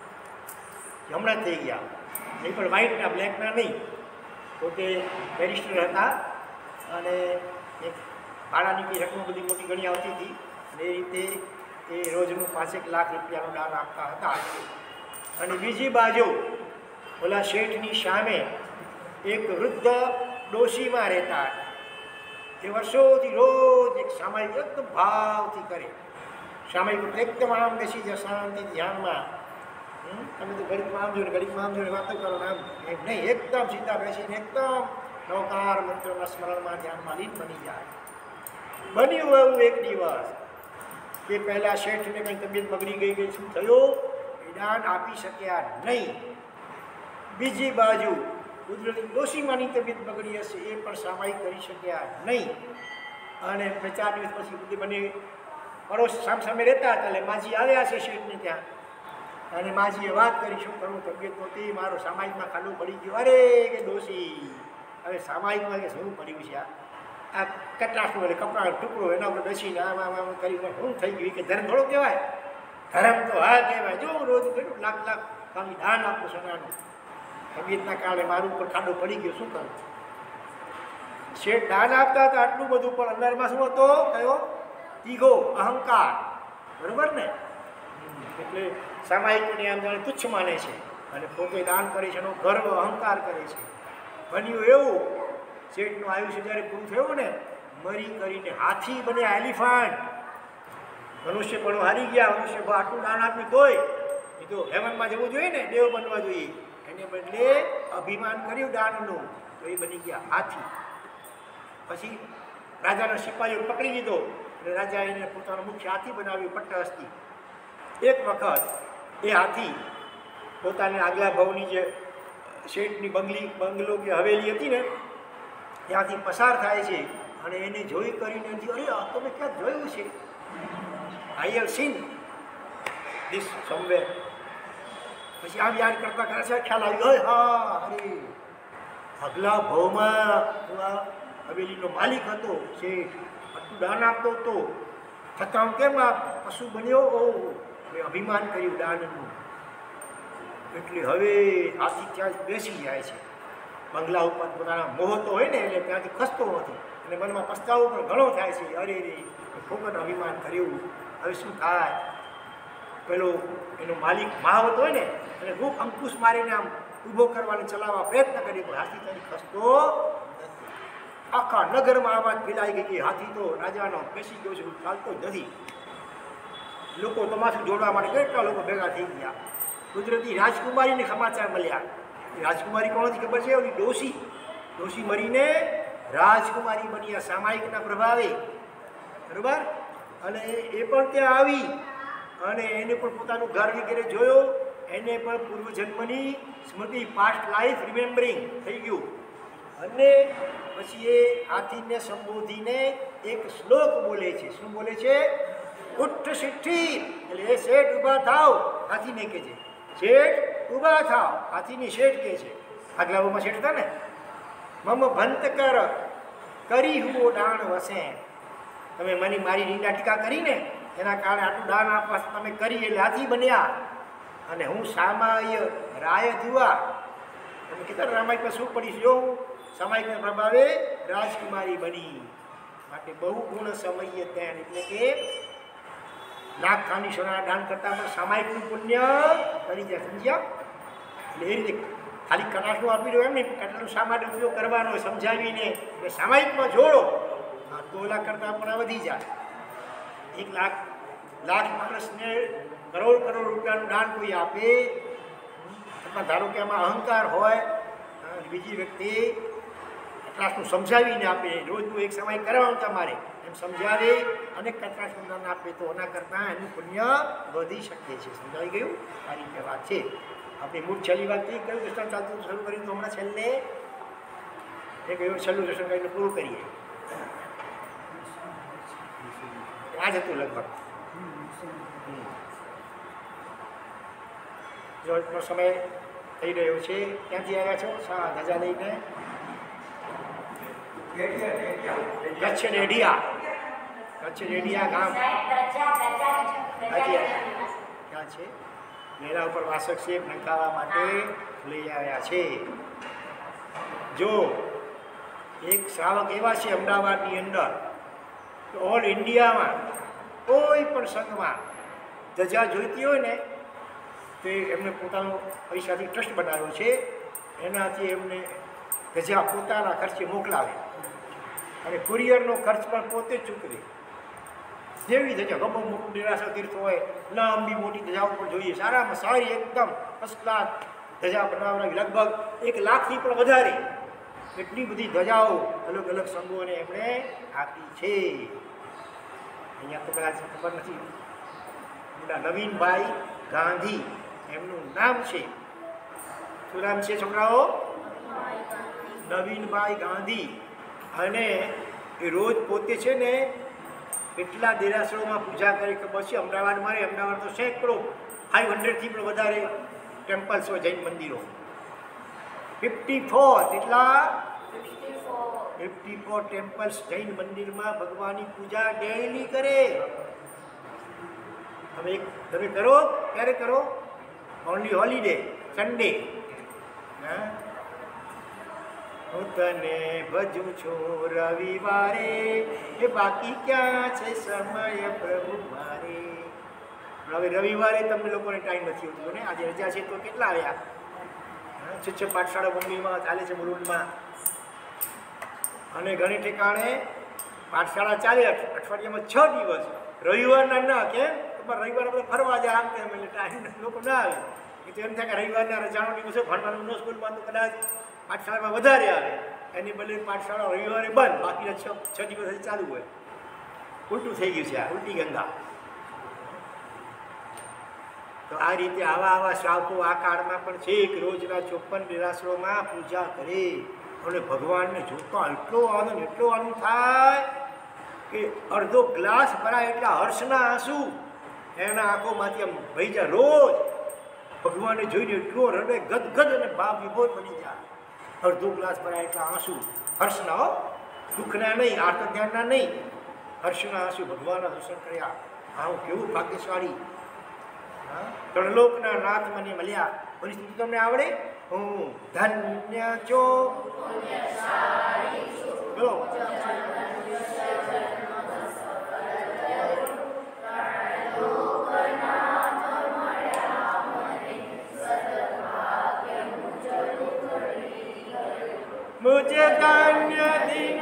હમણાં થઈ ગયા, એ પણ વ્હાઇટના, બ્લેકના નહીં. પોતે બેરિસ્ટર હતા અને એક ભાડાની બી રકમ બધી મોટી ઘણી આવતી હતી અને એ રીતે એ રોજનું પાંચેક લાખ રૂપિયાનું દાન આપતા હતા. અને બીજી બાજુ ઓલા શેઠની સામે એક વૃદ્ધ ડોશીમાં રહેતા હતા. એ વર્ષોથી રોજ એક સામાયિક એકદમ ભાવથી કરે. સામાયિક એકદમ આમ બેસી જાય શાંતિ ધ્યાનમાં. તમે તો ઘડીકમાં આમ જોઈને ઘડીકમાં આમ જોઈને વાતો કરો આમ એમ નહીં, એકદમ સીધા બેસીને એકદમ નવકાર મંત્રોના સ્મરણમાં ધ્યાનમાં લીન બની જાય. બન્યું એવું એક દિવસ કે પહેલાં શેઠને કંઈ તબિયત બગડી ગઈ ગઈ શું થયું, એ દાન આપી શક્યા નહીં. બીજી બાજુ કુદરતી ડોશીમાની તબિયત બગડી હશે, એ પણ સામાયિક કરી શક્યા નહીં. અને બે ચાર દિવસ પછી બધી બંને પડોશ સામસામે રહેતા હતા એટલે માજી આવ્યા છે શેઠને ત્યાં. અને માજીએ વાત કરી શું કરવું, તબિયત નહોતી, મારો સામાયિકમાં ખાલું પડી ગયું. અરે કે ડોશી, હવે સામાયિકમાં કે શું પડ્યું છે, આ કટાશનું એટલે કપડાનો ટુકડો એના ઉપર બેસીને આમ આમ આમ કરીને શું થઈ ગયું કે ધર્મ થોડો કહેવાય? ધર્મ તો હા કહેવાય. જો રોજ કેટલું લાખ લાખ ખાલી દાન આપું સોનાનું, તબિયતના કારણે મારું ઉપર ખાડો પડી ગયો, શું કરું? શેઠ દાન આપતા હતા આટલું બધું, પણ અંદરમાં શું હતો? કયો? ઈગો, અહંકાર. બરોબર ને? એટલે સામાયિકને આમ જાણે તુચ્છ માને છે અને પોતે દાન કરે છે એનો ગર્વ અહંકાર કરે છે. બન્યું એવું, શેઠનું આયુષ્ય જ્યારે પૂરું થયું ને, મરી કરીને હાથી બન્યા, એલિફન્ટ. મનુષ્ય પણ હારી ગયા, મનુષ્ય આટલું દાન આપ્યું તોય એ તો હેવનમાં જવું જોઈએ ને, દેવ બનવા જોઈએ. એને બદલે અભિમાન કર્યું દાનનું, તો એ બની ગયા હાથી. પછી રાજાના સિપાહીઓ પકડી લીધો અને રાજા એને પોતાનો મુખ્ય હાથી બનાવ્યો, પટ્ટહસ્તી. એક વખત એ હાથી પોતાની આગલા ભાવની જે શેઠની બંગલી બંગલો કે હવેલી હતી ને ત્યાંથી પસાર થાય છે અને એને જોઈ કરીને અરે આ તમે ક્યાંક જોયું છે, I have seen this somewhere. પછી આમ યાદ કરતા કરતા ખ્યાલ આવ્યો, હા અરે આગલા ભાવમાં હું આ હવેલીનો માલિક હતો, શેઠ આટલું દાન આપતો હતો, છતાં કેમ આ પશુ બન્યો? ઓ મેં અભિમાન કર્યું દાનનું. એટલે હવે હાથી ત્યાં બેસી જાય છે બંગલા ઉપર, પોતાના મોહ તો હોય ને એટલે ત્યાંથી ખસતો નથી અને મનમાં પસ્તાવો પણ ઘણો થાય છે. અરે રે ખોખર અભિમાન કર્યું, હવે શું થાય? પેલો એનો માલિક મહાવત હોય ને એટલે રૂપ અંકુશ મારીને આમ ઊભો કરવાને ચલાવવા પ્રયત્ન કરી, પણ હાથી ત્યાંથી ખસતો આખા નગરમાં આવાજ ફેલાઈ ગઈ કે હાથી તો રાજાનો બેસી ગયો છે, ચાલતો જ નથી. લોકો તમાશું જોડવા માટે કેટલા લોકો ભેગા થઈ ગયા. કુદરતી રાજકુમારીને સમાચાર મળ્યા. રાજકુમારી કોણ હતી ખબર છે? ઓલી ડોશી. ડોશી મરીને રાજકુમારી બની આ સામાયિકના પ્રભાવે. બરાબર? અને એ પણ ત્યાં આવી અને એને પણ પોતાનું ઘર વગેરે જોયો, એને પણ પૂર્વજન્મની સ્મૃતિ, પાસ્ટ લાઈફ રિમેમ્બરિંગ થઈ ગયું. અને પછી એ હાથીને સંબોધીને એક શ્લોક બોલે છે. શું બોલે છે? ઉઠ સિઠ્ઠી, એટલે એ શેઠ ઊભા થાવ, હાથીને કહે છે. શેઠ ઊભા થાવ, હાથીની શેઠ કહે છે. આગલાઓમાં શેઠ હતા ને. મમ ભંત કર કરી હું દાણ વસે, તમે મને મારી નિંદા ટીકા કરીને એના કારણે આટલું દાન આપવા તમે કરી એટલે હાથી બન્યા. અને હું સામાય રાય જુવા, તમે કીધા રામાયણમાં શું પડીશ? જો હું સામાયિકના પ્રભાવે રાજકુમારી બની, માટે બહુ ગુણ સમય તેન, એટલે કે લાખ ખાની સોના દાન કરતા પણ સામાયિકનું પુણ્ય કરી જાય. સમજ્યા? એટલે એ રીતે ખાલી કટાશનું આપી દો એમ નહીં, કટાશનો શા માટે ઉપયોગ કરવાનો સમજાવીને એટલે સામાયિકમાં જોડો, આ તોલા કરતાં પણ આ વધી જાય. એક લાખ લાખ માણસને કરોડ કરોડ રૂપિયાનું દાન કોઈ આપે, અથવા ધારો કે આમાં અહંકાર હોય, બીજી વ્યક્તિ કટાશનું સમજાવીને આપે, રોજનું એક સમય કરવાનું તમારે એમ સમજાવે અને કટાશનું દાન આપે તો એના કરતાં એનું પુણ્ય વધી શકે છે. સમજાવી ગયું? આ રીતે વાત છે. આપણી મૂળ છેલ્લી વાતથી કયું દર્શન ચાલતું શરૂ કર્યું તો હમણાં છેલ્લે એક એવું છેલ્લું દર્શન કરીને પૂરું કરીએ. આ જ હતું લગભગ. જોનો સમય થઈ રહ્યો છે. ક્યાંથી આવ્યા છો? શા ધજા લઈને? કચ્છ રેડિયા. કચ્છ રેડિયા ગામ ક્યાં છે? એના ઉપર વાસક શેખ નંખાવા માટે લઈ આવ્યા છે. જો એક શ્રાવક એવા છે અમદાવાદની અંદર, ઓલ ઇન્ડિયામાં કોઈ પણ સંઘમાં ધજા જોઈતી હોય ને તે એમને પોતાનો પૈસાથી ટ્રસ્ટ બનાવ્યો છે. એનાથી એમને ધજા પોતાના ખર્ચે મોકલાવે અને કુરિયરનો ખર્ચ પણ પોતે જ ચૂકવે. જેવી ધજા ગમે મોટું દેરાસર તીર્થ હોય, લાંબી મોટી ધજાઓ પણ જોઈએ, સારામાં સારી એકદમ ફર્સ્ટ ક્લાસ ધજા બનાવવાની, લગભગ એક લાખથી પણ વધારે એટલી બધી ધજાઓ અલગ અલગ સંઘોને એમણે આપી છે. અહીંયા તો કદાચ ખબર નથી. નવીનભાઈ ગાંધી એમનું નામ છે. શું નામ છે છોકરાઓ? નવીનભાઈ ગાંધી. અને એ રોજ પોતે છે ને કેટલા દેરાસરોમાં પૂજા કરી ખબર છે? અમદાવાદમાં રે અમદાવાદ તો સેંકડો ફાઈવ હંડ્રેડથી પણ વધારે ટેમ્પલ્સ હોય, જૈન મંદિરો. ફિફ્ટી ફોર કેટલા? ફિફ્ટી ફોર ટેમ્પલ્સ જૈન મંદિરમાં ભગવાનની પૂજા ડેઈલી કરે. તમે તમે કરો? ક્યારે કરો? Only holiday, Sunday. હા, હું તને ભજું છું રવિવારે, એ બાકી ક્યાં છે સમય પ્રભુ મારે. હવે રવિવારે તમને લોકોને ટાઈમ નથી હોતો ને. આજે રજા છે તો કેટલા આવ્યા? છ છ પાઠશાળા મુંબઈમાં ચાલે છે, મુલુંડમાં, અને ઘણી ઠેકાણે પાઠશાળા ચાલે અઠવાડિયામાં છ દિવસ. રવિવારના ના કેમ? રવિવારે આપણે ફરવા જાય, આમ તેમ, એટલે ટાઈમ લોકો ના આવે. એ તો એમ થાય કે રવિવારના રજાનો દિવસે ભણવાનું ન સ્કૂલમાં તો કદાચ પાઠશાળામાં વધારે આવે. એની બદલે પાઠશાળા રવિવારે બંધ, બાકીના છ છ દિવસ ચાલુ હોય. ઉલટું થઈ ગયું છે આ, ઉલટી ગંગા. તો આ રીતે આવા આવા શ્રાવકો આ કાળમાં પણ છે કે રોજના ચોપન દેરાસરોમાં પૂજા કરે. અને ભગવાનને જોતા એટલો આનંદ એટલો આનંદ થાય કે અડધો ગ્લાસ ભરાય એટલા હર્ષના આંસુ એના આંખોમાંથી આમ વહી જાય. રોજ ભગવાનને જોઈને એટલો હૃદય ગદગદ અને ભાવ વિભોર બની જાય. અડધો ગ્લાસ ભરાય એટલા આંસુ હર્ષના, હો, દુઃખના નહીં, આર્ત ધ્યાનના નહીં, હર્ષના આંસુ. ભગવાનના દર્શન કર્યા. હા, કેવું ભાગ્યશાળી. ત્રણલોકના નાથ મને મળ્યા. પરિસ્થિતિ તમને આવડે? હું ધન્ય છો. બોલો. મુझे ધન્ય દિન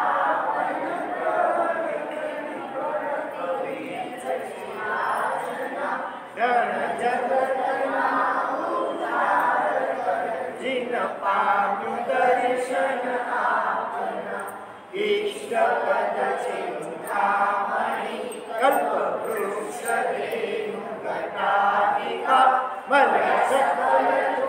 जिन पाम्यु दर्शन आपना, इष्ट पद चिंतामणि कल्प वृक्ष धेनु गणाधिका मल सकल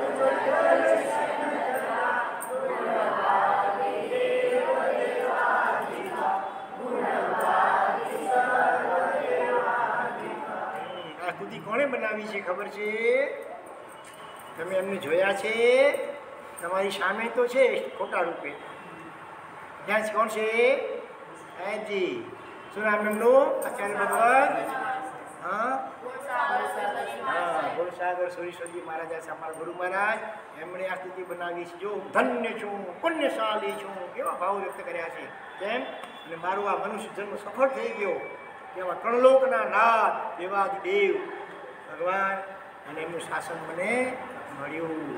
કોણે બનાવી છે ખબર છે? તમે એમને જોયા છે? તમારી સામે તો છે ખોટા રૂપે. ત્યાં કોણ છે? જી શું નામ એમનું? આચાર્ય ભગવાન. હા હા ગુણસાગર સુરેશ્વરજી મહારાજ, અમારા ગુરુ મહારાજ, એમણે આ સ્તુતિ બનાવી છે. જો ધન્ય છું, પુણ્યશાળી છું, એવા ભાવ વ્યક્ત કર્યા છે. કેમ? અને મારું આ મનુષ્ય જન્મ સફળ થઈ ગયો. એવા ત્રણલોકના નાથ દેવાદિદેવ ભગવાન અને એમનું શાસન મને મળ્યું.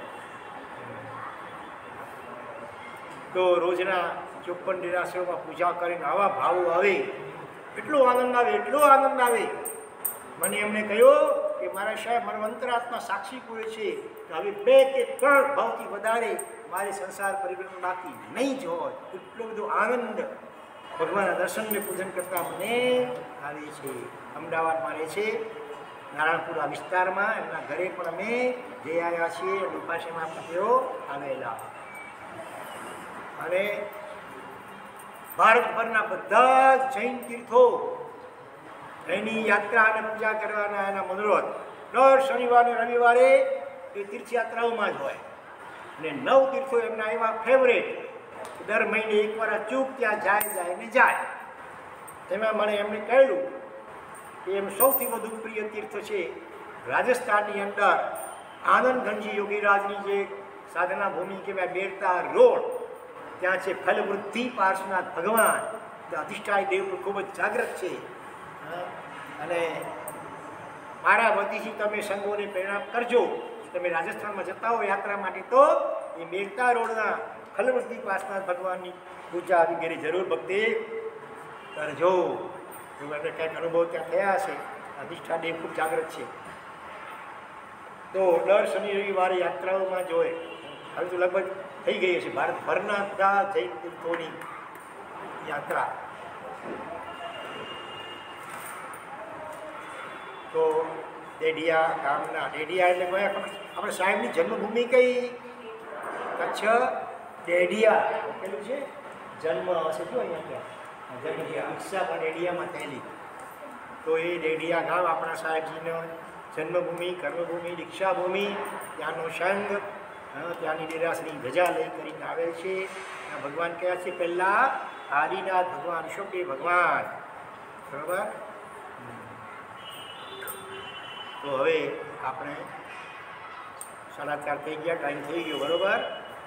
તો રોજના ચોપન દેરાસરોમાં પૂજા કરીને આવા ભાવો આવે, એટલો આનંદ આવે, એટલો આનંદ આવે. મને એમણે કહ્યું કે મારા સાહેબ, મારો અંતરાત્મા સાક્ષી પૂરે છે કે હવે બે કે ત્રણ ભાવથી વધારે મારે સંસાર પરિવર્તન બાકી નહીં જ હોય. એટલો બધો આનંદ ભગવાનના દર્શનને પૂજન કરતા મને આવે છે. અમદાવાદમાં રહે છે, નારાયણપુરા વિસ્તારમાં. એમના ઘરે પણ અમે જઈ આવ્યા છીએ. રૂપાસીમાં પણ તેઓ આવેલા. અને ભારતભરના બધા જ જૈન તીર્થો એની યાત્રા અને પૂજા કરવાના એના મનોરથ દર શનિવારે રવિવારે એ તીર્થયાત્રાઓમાં જ હોય. અને નવ તીર્થો એમના એવા ફેવરેટ દર મહિને એકવાર ચૂક ત્યાં જાય જાય ને જાય. તેમાં મને એમણે કહેલું કે એમ સૌથી વધુ પ્રિય તીર્થ છે રાજસ્થાનની અંદર આનંદગંજી યોગીરાજની જે સાધના ભૂમિ કહેવાય બેરતા રોડ, ત્યાં છે ફલવૃદ્ધિ પાર્શ્વનાથ ભગવાન, અધિષ્ઠાય દેવ ખૂબ જ જાગૃત છે. અને મારા વતીથી તમે સંઘોને પ્રેરણા કરજો. તમે રાજસ્થાનમાં જતા હો યાત્રા માટે તો એ બેરતા રોડના ફલવૃદ્ધિ પાર્શ્વનાથ ભગવાનની પૂજા વગેરે જરૂર ભક્તિ કરજો. એવું આપણે કંઈક અનુભવ ત્યાં થયા હશે. અધિષ્ઠાન દેવ ખૂબ જાગૃત છે. તો દર શનિ રવિવારે યાત્રાઓમાં જોઈએ. હવે તો લગભગ થઈ ગઈ હશે ભારતભરના બધા જૈન તીર્થોની યાત્રા. તો ડેડિયા ગામના ડેડિયા એટલે કયા ખબર? આપણે સાહેબની જન્મભૂમિ કઈ? કચ્છ ડેડિયા પેલું છે જન્મ હશે જો અહીંયા ત્યાં જન્મ દીક્ષા પણ ડેડિયામાં થયેલી. તો એ ડેડિયા ગામ આપણા સાહેબજીનો જન્મભૂમિ, કર્મભૂમિ, દીક્ષાભૂમિ, ત્યાંનો સંઘ, ત્યાંની ડેરાસની ધજા લઈ કરીને આવેલ છે. ત્યાં ભગવાન કયા છે? પહેલાં આદિનાથ ભગવાન, ઋષભદેવ ભગવાન. બરાબર. તો હવે આપણે સાડા ચાર થઈ ગયા, ટાઈમ થઈ ગયો. બરાબર.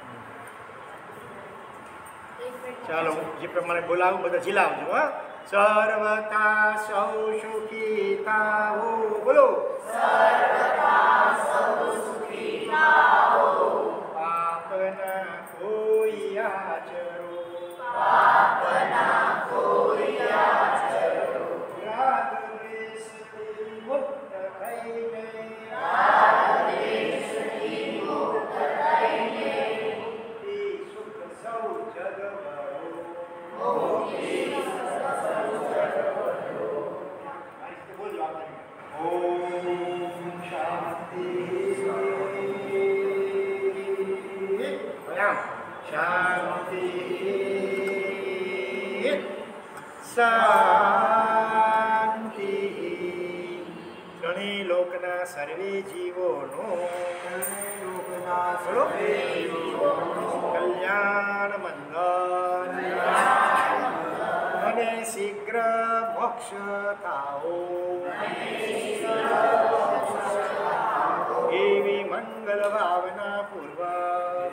ચાલો જે પ્રમાણે બોલાવું બધા ઝીલાવજો. હા, સર્વતા સૌ સુખી થાઓ. બોલો, સર્વતા સૌ સુખી થાઓ. પાપના કોઈ આચરો, પાપના કોઈ આચરો. રાગ દ્વેષથી મુક્ત થઈને, રાગ દ્વેષથી મુક્ત થઈને મુક્તિ સુખ સૌ જગવરો. મુક્તિ ઓમ શાંતિ શાંતિ શાંતિ. ત્રણેય લોકના સર્વે જીવોનો લોકના સર્વે જીવોનો કલ્યાણ મંગલ અને શીઘ્ર મોક્ષ થાઓ. એવી મંગલ ભાવના પૂર્વક.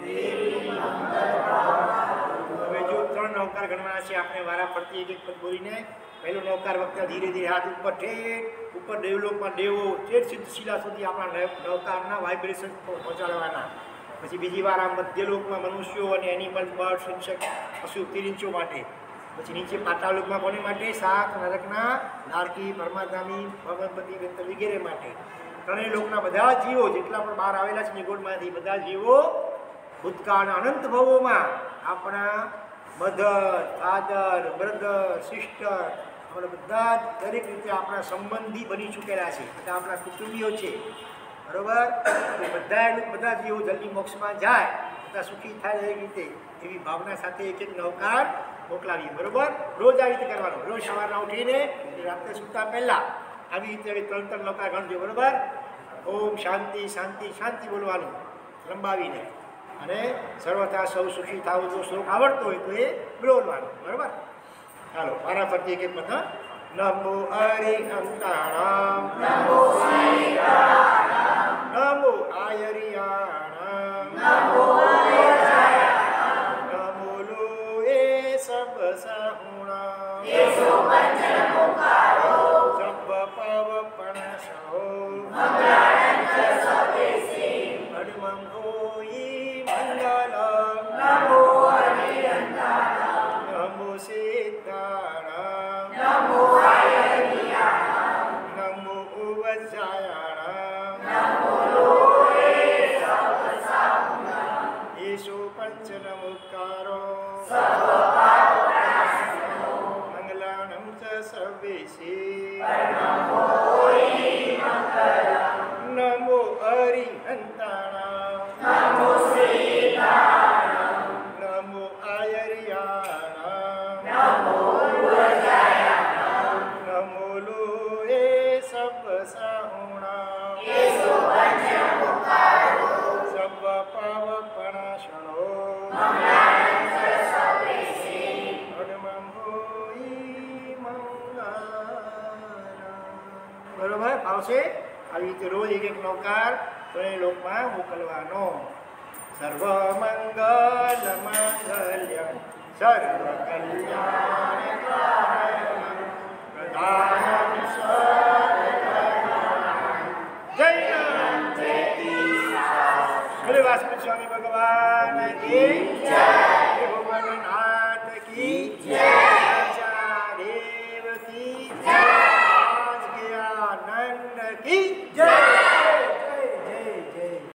હવે જો ત્રણ નૌકાર ગણવાના છે આપણે વારા ફરતી એક એક પદ બોલીને. પહેલો નૌકાર વખતે ધીરે ધીરે હાથ ઉપર ઠેઠ ઉપર દેવલોકમાં દેવો ઠેઠ સિદ્ધ શિલા સુધી આપણા નૌકારના વાઇબ્રેશન પહોંચાડવાના. પછી બીજી વાર આ મધ્યલોકમાં મનુષ્યો અને એનિમલ બર્ડ સંશક પશુ તિરિંચો માટે. પછી નીચે પાતાળલોકમાં કોને માટે? સાત નરકના નારકી, પરમાધામી, ભગવનપતિ વગેરે માટે. ત્રણેય લોકના બધા જીવો જેટલા પણ બહાર આવેલા છે નિગોળમાંથી બધા જીવો ભૂતકાળના અનંત ભવોમાં આપણા મધર, ફાધર, બ્રધર, સિસ્ટર, આપણે બધા દરેક રીતે આપણા સંબંધી બની ચૂકેલા છે. બધા આપણા કુટુંબીઓ છે. બરાબર. બધા બધા જીવો જલ્દી મોક્ષમાં જાય, બધા સુખી થાય દરેક રીતે એવી ભાવના સાથે એક એક નૌકાર મોકલાવીએ. બરાબર. રોજ આવી રીતે કરવાનું. રોજ સવારના ઉઠીને રાત્રે સૂતા પહેલાં આવી રીતે ત્રણ ત્રણ નૌકાર ગણજો. બરાબર. ઓમ શાંતિ શાંતિ શાંતિ બોલવાનું લંબાવીને. અને સર્વથા સૌ સુખી થાવ જો શ્લોક આવડતો હોય તો એ બોલવાનું. બરાબર. ચાલો મારા પરથી એક એક બધા. નમો હરિહંતાણામ, નમો હરિહંતાણામ, નમો આયરિયાણામ, નમો આયરિયાણામ, નમો લો એ સબ સહુણા, એ સો પંચમુખારો, સબ પવ પણસો, મંગળાનંદ સવેસે, અડમં હોઈ મંગલમ, નમો હરિહંતાણામ, નમો સિદ્ધાણામ, નમો આયરિયાણામ, નમો ઉવજ્જાયાણામ, નમો લોએ સબ સહુણા, ઈશો પંચનમુખારો, સબ પાપનાશનો, મંગલાનં ચ સવેસે, નમો હોઈ મંગલમ, નમો હરિહંતાણામ, નમો સિદ્ધાણામ, નમો આયરિયાણામ, નમો ઉવજ્જાયાણામ, નમો લોએ સબ સહુણા, ઈશો પંચમુખારો, સબ પાવપણાશણો, મંગલાનં ચ સવેસે, અડમં હોઈ મંગલમ. આવશે આવી રીતે રોજ એક એક નૌકાર ત્રણેય લોકમાં મોકલવાનો. સર્વ મંગલ માંગલ્ય સર્વ કલ્યાણ પ્રદાનમ જય બોલે વાસુદેવ સ્વામી ભગવાન કી જય, ભગવાન નાથ કી જય.